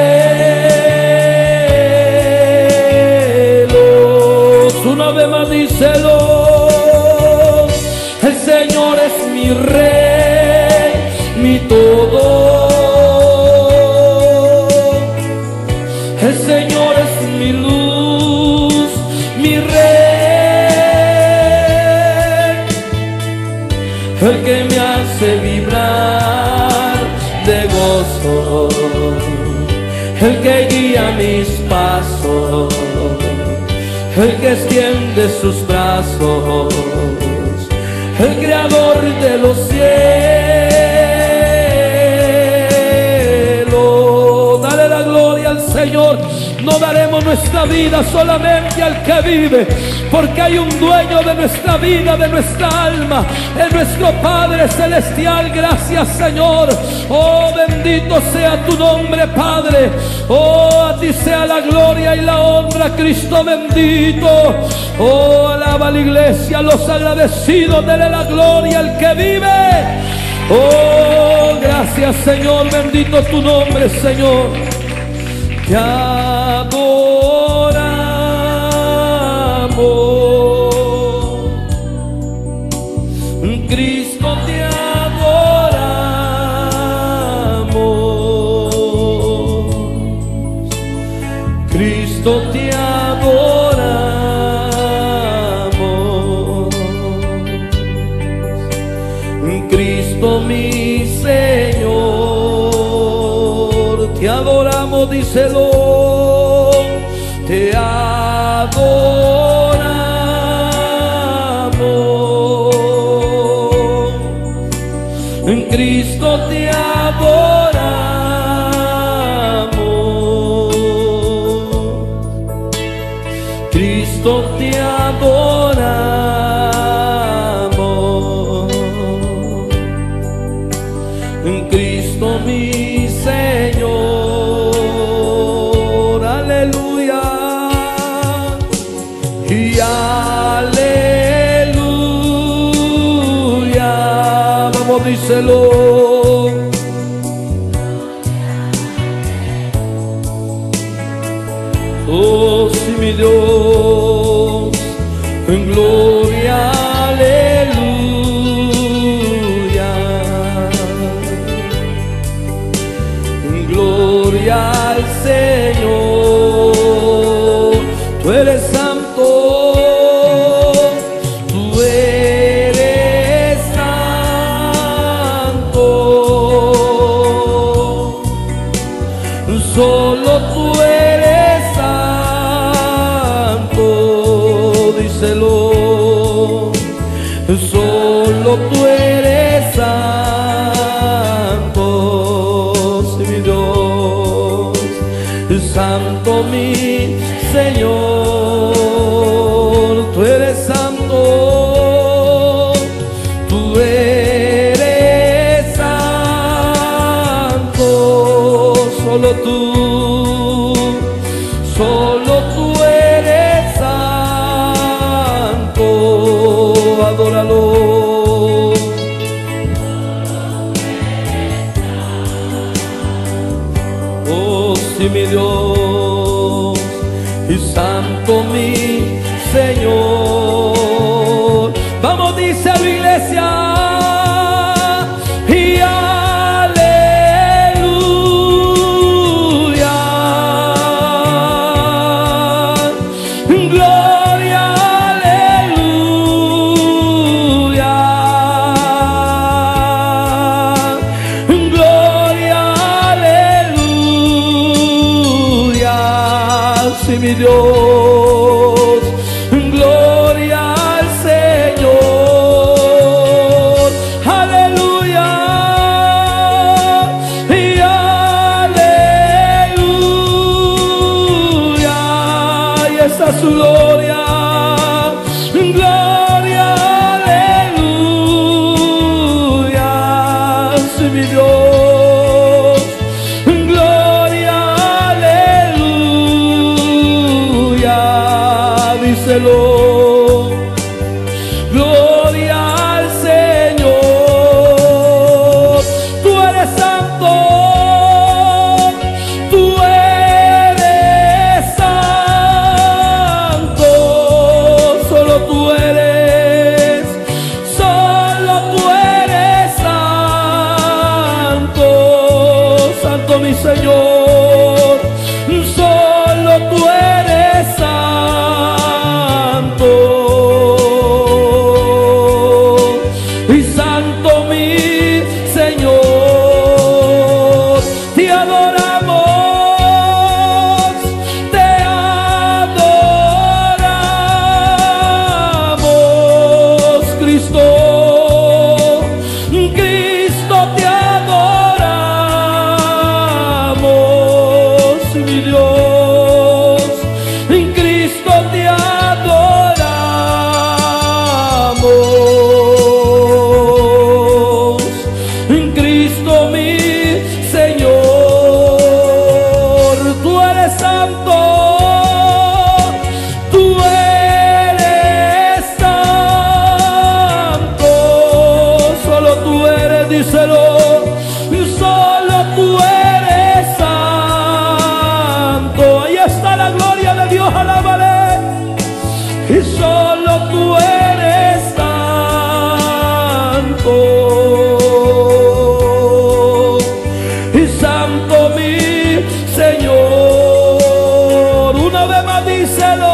cielos. Una vez más díselo. El Señor es mi Rey, mi todo. El Señor es mi luz, mi Rey, el que me hace vibrar de gozo, el que guía mis pasos, el que extiende sus brazos, el creador de los cielos. Dale la gloria al Señor. No daremos nuestra vida solamente al que vive, porque hay un dueño de nuestra vida, de nuestra alma, es nuestro Padre Celestial. Gracias, Señor. Oh, bendito sea tu nombre, Padre. Oh, a ti sea la gloria y la honra, Cristo bendito. Oh, alaba a la iglesia, los agradecidos, dele la gloria al que vive. Oh, gracias, Señor. Bendito tu nombre, Señor. Te adoramos, Cristo, te adoramos, Cristo, te adoramos, Cristo mi Señor, te adoramos, díselo. Te adoramos, en Cristo te adoramos, Cristo te adoramos, en Cristo mi Señor. Aleluya. Y aleluya. Vamos, díselo. Oh, sí, mi Dios, en gloria, aleluya, en gloria al Señor. Tú eres santo, tú eres santo. solo tú eres santo, díselo. Solo tú eres santo, sí, mi Dios, santo mi Señor, tú eres santo, tú eres santo, solo tú eres santo, adóralo. Oh, sí, mi Dios, y santo mi Señor. Vamos, dice la iglesia. Y aleluya, gloria, aleluya, gloria, aleluya, sí, mi Dios, gloria al Señor, aleluya, y aleluya, y esa es su gloria, gloria, aleluya, sí, mi Dios, gloria, aleluya, díselo. Gloria al Señor, tú eres santo, tú eres santo, solo tú eres santo, santo mi Señor, solo tú eres santo, y santo mi Señor, te adoramos, Cristo, Cristo, te adoramos, mi Dios, en Cristo te adoramos, en Cristo mi Señor, tú eres santo, tú eres santo, solo tú eres, díselo, solo tú eres santo, ahí está la gloria de Dios, alábale, y solo tú eres santo, y santo mi Señor, una vez más díselo,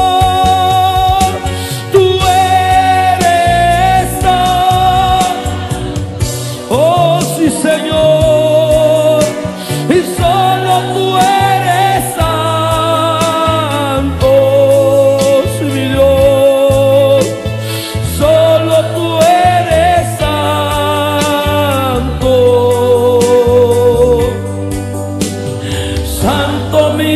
tú eres santo, oh sí, Señor, y solo tú eres santo, sí, mi Dios, solo tú eres santo, santo mi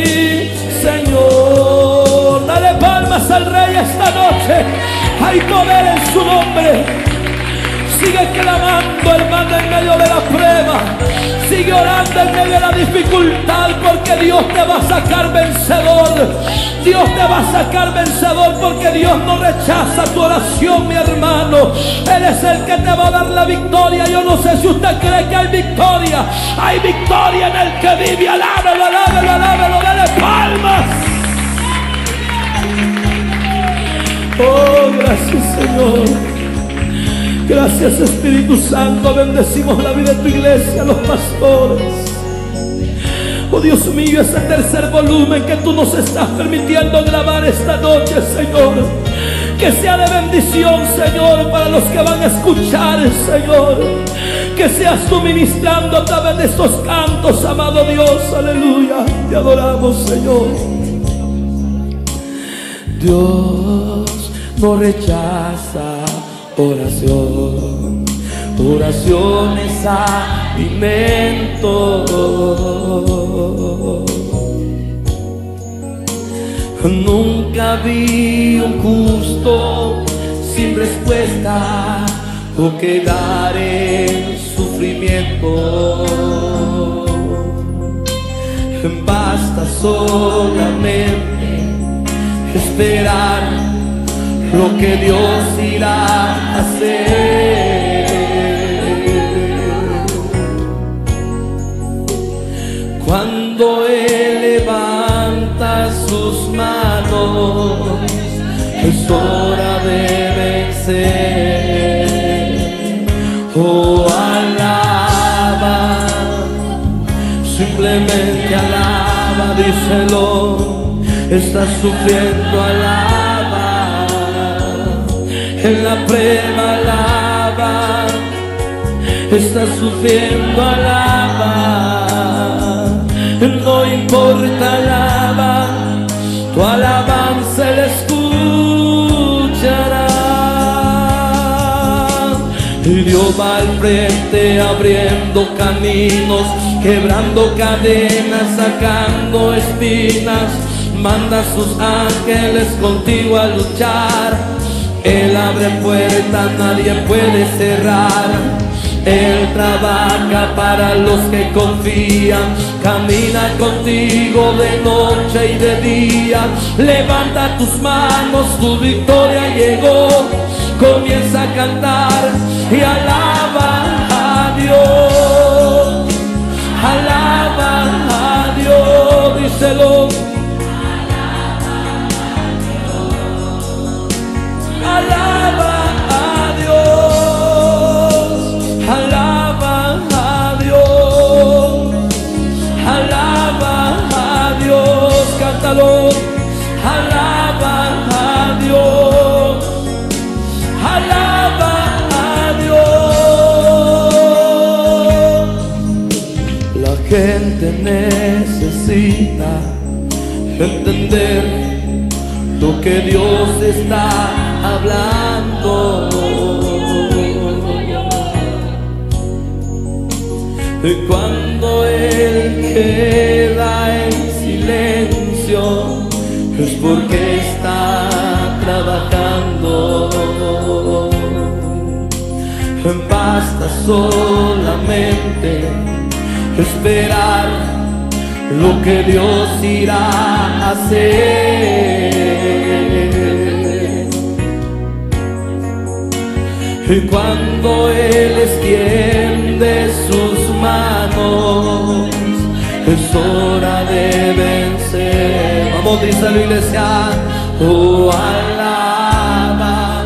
Señor. Dale palmas al Rey esta noche, hay poder en su nombre. Sigue clamando, hermano, en medio de la prueba. Sigue orando en medio de la dificultad, porque Dios te va a sacar vencedor. Dios te va a sacar vencedor, porque Dios no rechaza tu oración, mi hermano. Él es el que te va a dar la victoria. Yo no sé si usted cree que hay victoria. Hay victoria en el que vive. Alábelo, alábelo, alábelo, dale palmas. Oh, gracias, Señor. Gracias, Espíritu Santo. Bendecimos la vida de tu iglesia, los pastores. Oh Dios mío, ese tercer volumen que tú nos estás permitiendo grabar esta noche, Señor, que sea de bendición, Señor, para los que van a escuchar, Señor. Que seas tú ministrando a través de estos cantos, amado Dios. Aleluya. Te adoramos, Señor. Dios no rechaza oración. Oración es alimento. Nunca vi un justo sin respuesta o quedar en sufrimiento. Basta solamente esperar lo que Dios irá a hacer. Cuando Él levanta sus manos, es hora de vencer. Oh, alaba, simplemente alaba, díselo. Estás sufriendo, alaba. En la prueba, alaba. Estás sufriendo, alaba. No importa, alaba. Tu alabanza Él escuchará. Y Dios va al frente abriendo caminos, quebrando cadenas, sacando espinas. Manda a sus ángeles contigo a luchar. Él abre puertas, nadie puede cerrar. Él trabaja para los que confían. Camina contigo de noche y de día. Levanta tus manos, tu victoria llegó. Comienza a cantar y alaba a Dios. Alaba a Dios, díselo. Alaba a Dios, alaba a Dios, alaba a Dios, cántalo, alaba a Dios, alaba a Dios. La gente necesita entender lo que Dios está hablando. Y cuando Él queda en silencio es porque está trabajando. Basta solamente esperar lo que Dios irá a hacer. Y cuando Él extiende sus manos, es hora de vencer. Vamos, dice la iglesia, oh, alaba,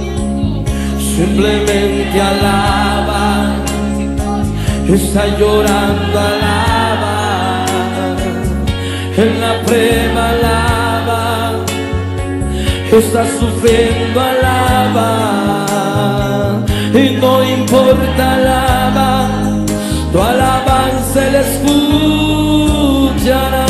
simplemente alaba. Está llorando, alaba. En la prueba, alaba. Está sufriendo, alaba. Y no importa, alaba. Tu alabanza Él escuchará.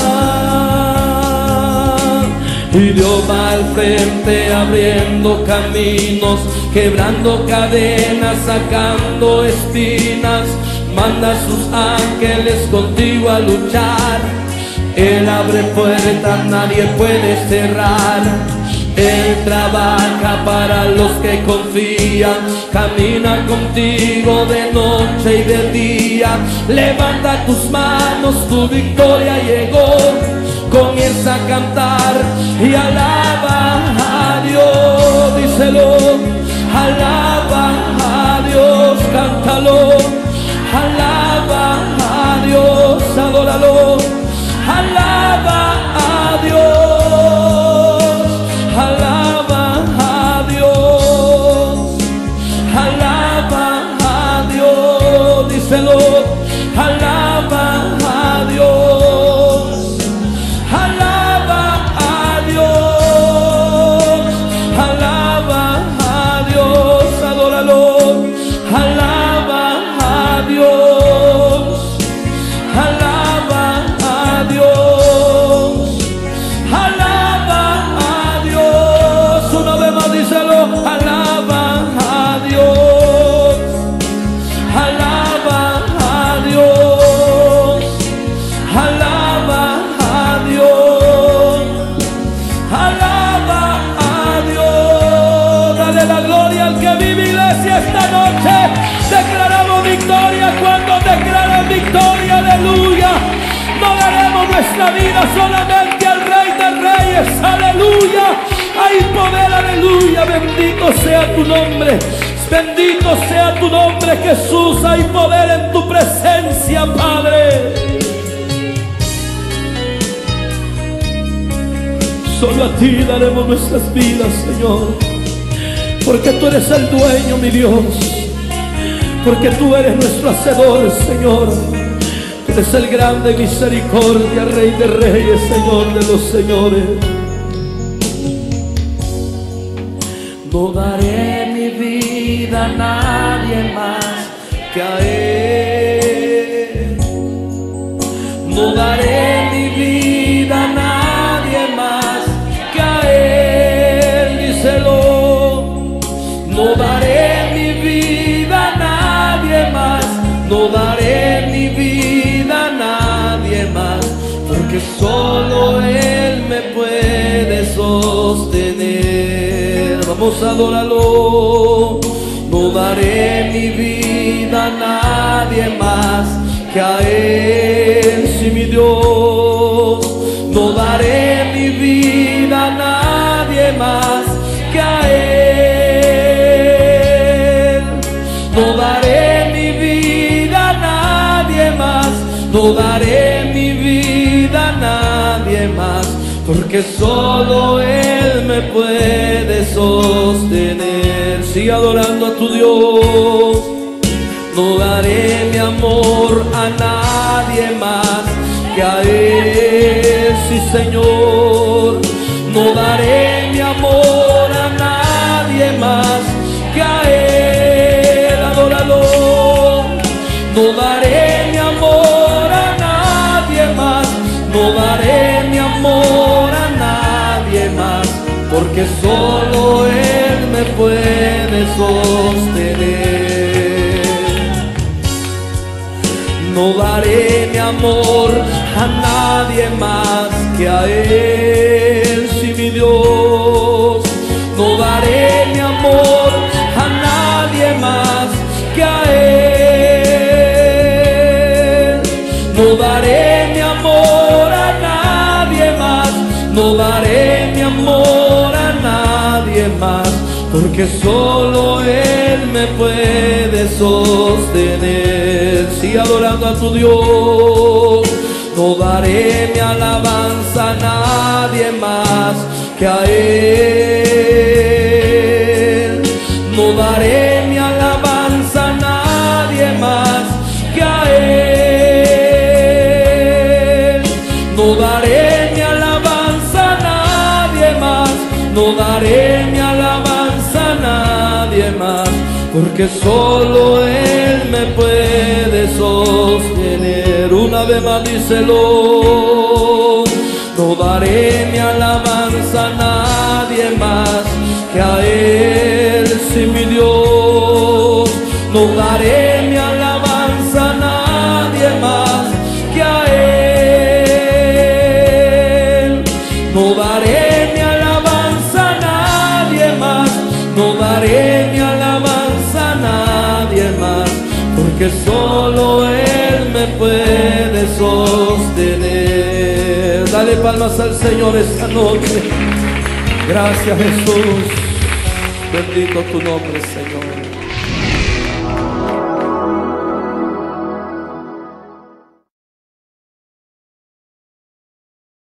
Y Dios va al frente abriendo caminos, quebrando cadenas, sacando espinas. Manda a sus ángeles contigo a luchar. Él abre puertas, nadie puede cerrar. Él trabaja para los que confían. Camina contigo de noche y de día. Levanta tus manos, tu victoria llegó. Comienza a cantar y alaba a Dios. Díselo, alaba a Dios, cántalo. Alaba a Dios, adóralo. Alaba a Dios, alaba a Dios, alaba a Dios, díselo, alaba a Dios, alaba a Dios, alaba a Dios, adóralo, alaba a nuestra vida solamente al Rey de Reyes. Aleluya. Hay poder, aleluya. Bendito sea tu nombre. Bendito sea tu nombre, Jesús. Hay poder en tu presencia, Padre. Solo a ti daremos nuestras vidas, Señor, porque tú eres el dueño, mi Dios, porque tú eres nuestro hacedor, Señor. Tú eres el grande misericordia, Rey de Reyes, Señor de los señores. No daré mi vida a nadie más que a Él. No daré mi vida a nadie más que a Él. Díselo. No daré mi vida a nadie más. No daré mi vida a nadie más, porque solo Él me puede sostener. Vamos a adorarlo. No daré mi vida a nadie más que a Él, sí, mi Dios. No daré mi vida a nadie más que a Él. No daré mi vida a nadie más. No daré mi vida a nadie más, porque solo Él me puede sostener. Sigue adorando a tu Dios. No daré mi amor a nadie más que a Él, sí, Señor. No daré mi amor a nadie más que a Él. Adóralo. No daré mi amor a nadie más. No daré mi amor a nadie más, porque solo Él me puede sostener. No daré mi amor a nadie más que a Él, sí, mi Dios. No daré mi amor a nadie más que a Él. No daré mi amor a nadie más. No daré mi amor a nadie más, porque solo Él me puede sostener. Sigue adorando a tu Dios. No daré mi alabanza a nadie más que a Él. No daré mi alabanza a nadie más que a Él. No daré mi alabanza a nadie más. No daré mi alabanza a nadie más, porque solo Él me puede sostener. Una vez más díselo. No daré mi alabanza a nadie más que a Él, sí, mi Dios. No daré mi alabanza a nadie más que a Él. No daré mi alabanza a nadie más. No daré mi alabanza a nadie más, porque solo Él me puede sostener. Dale palmas al Señor esta noche. Gracias, Jesús. Bendito tu nombre, Señor.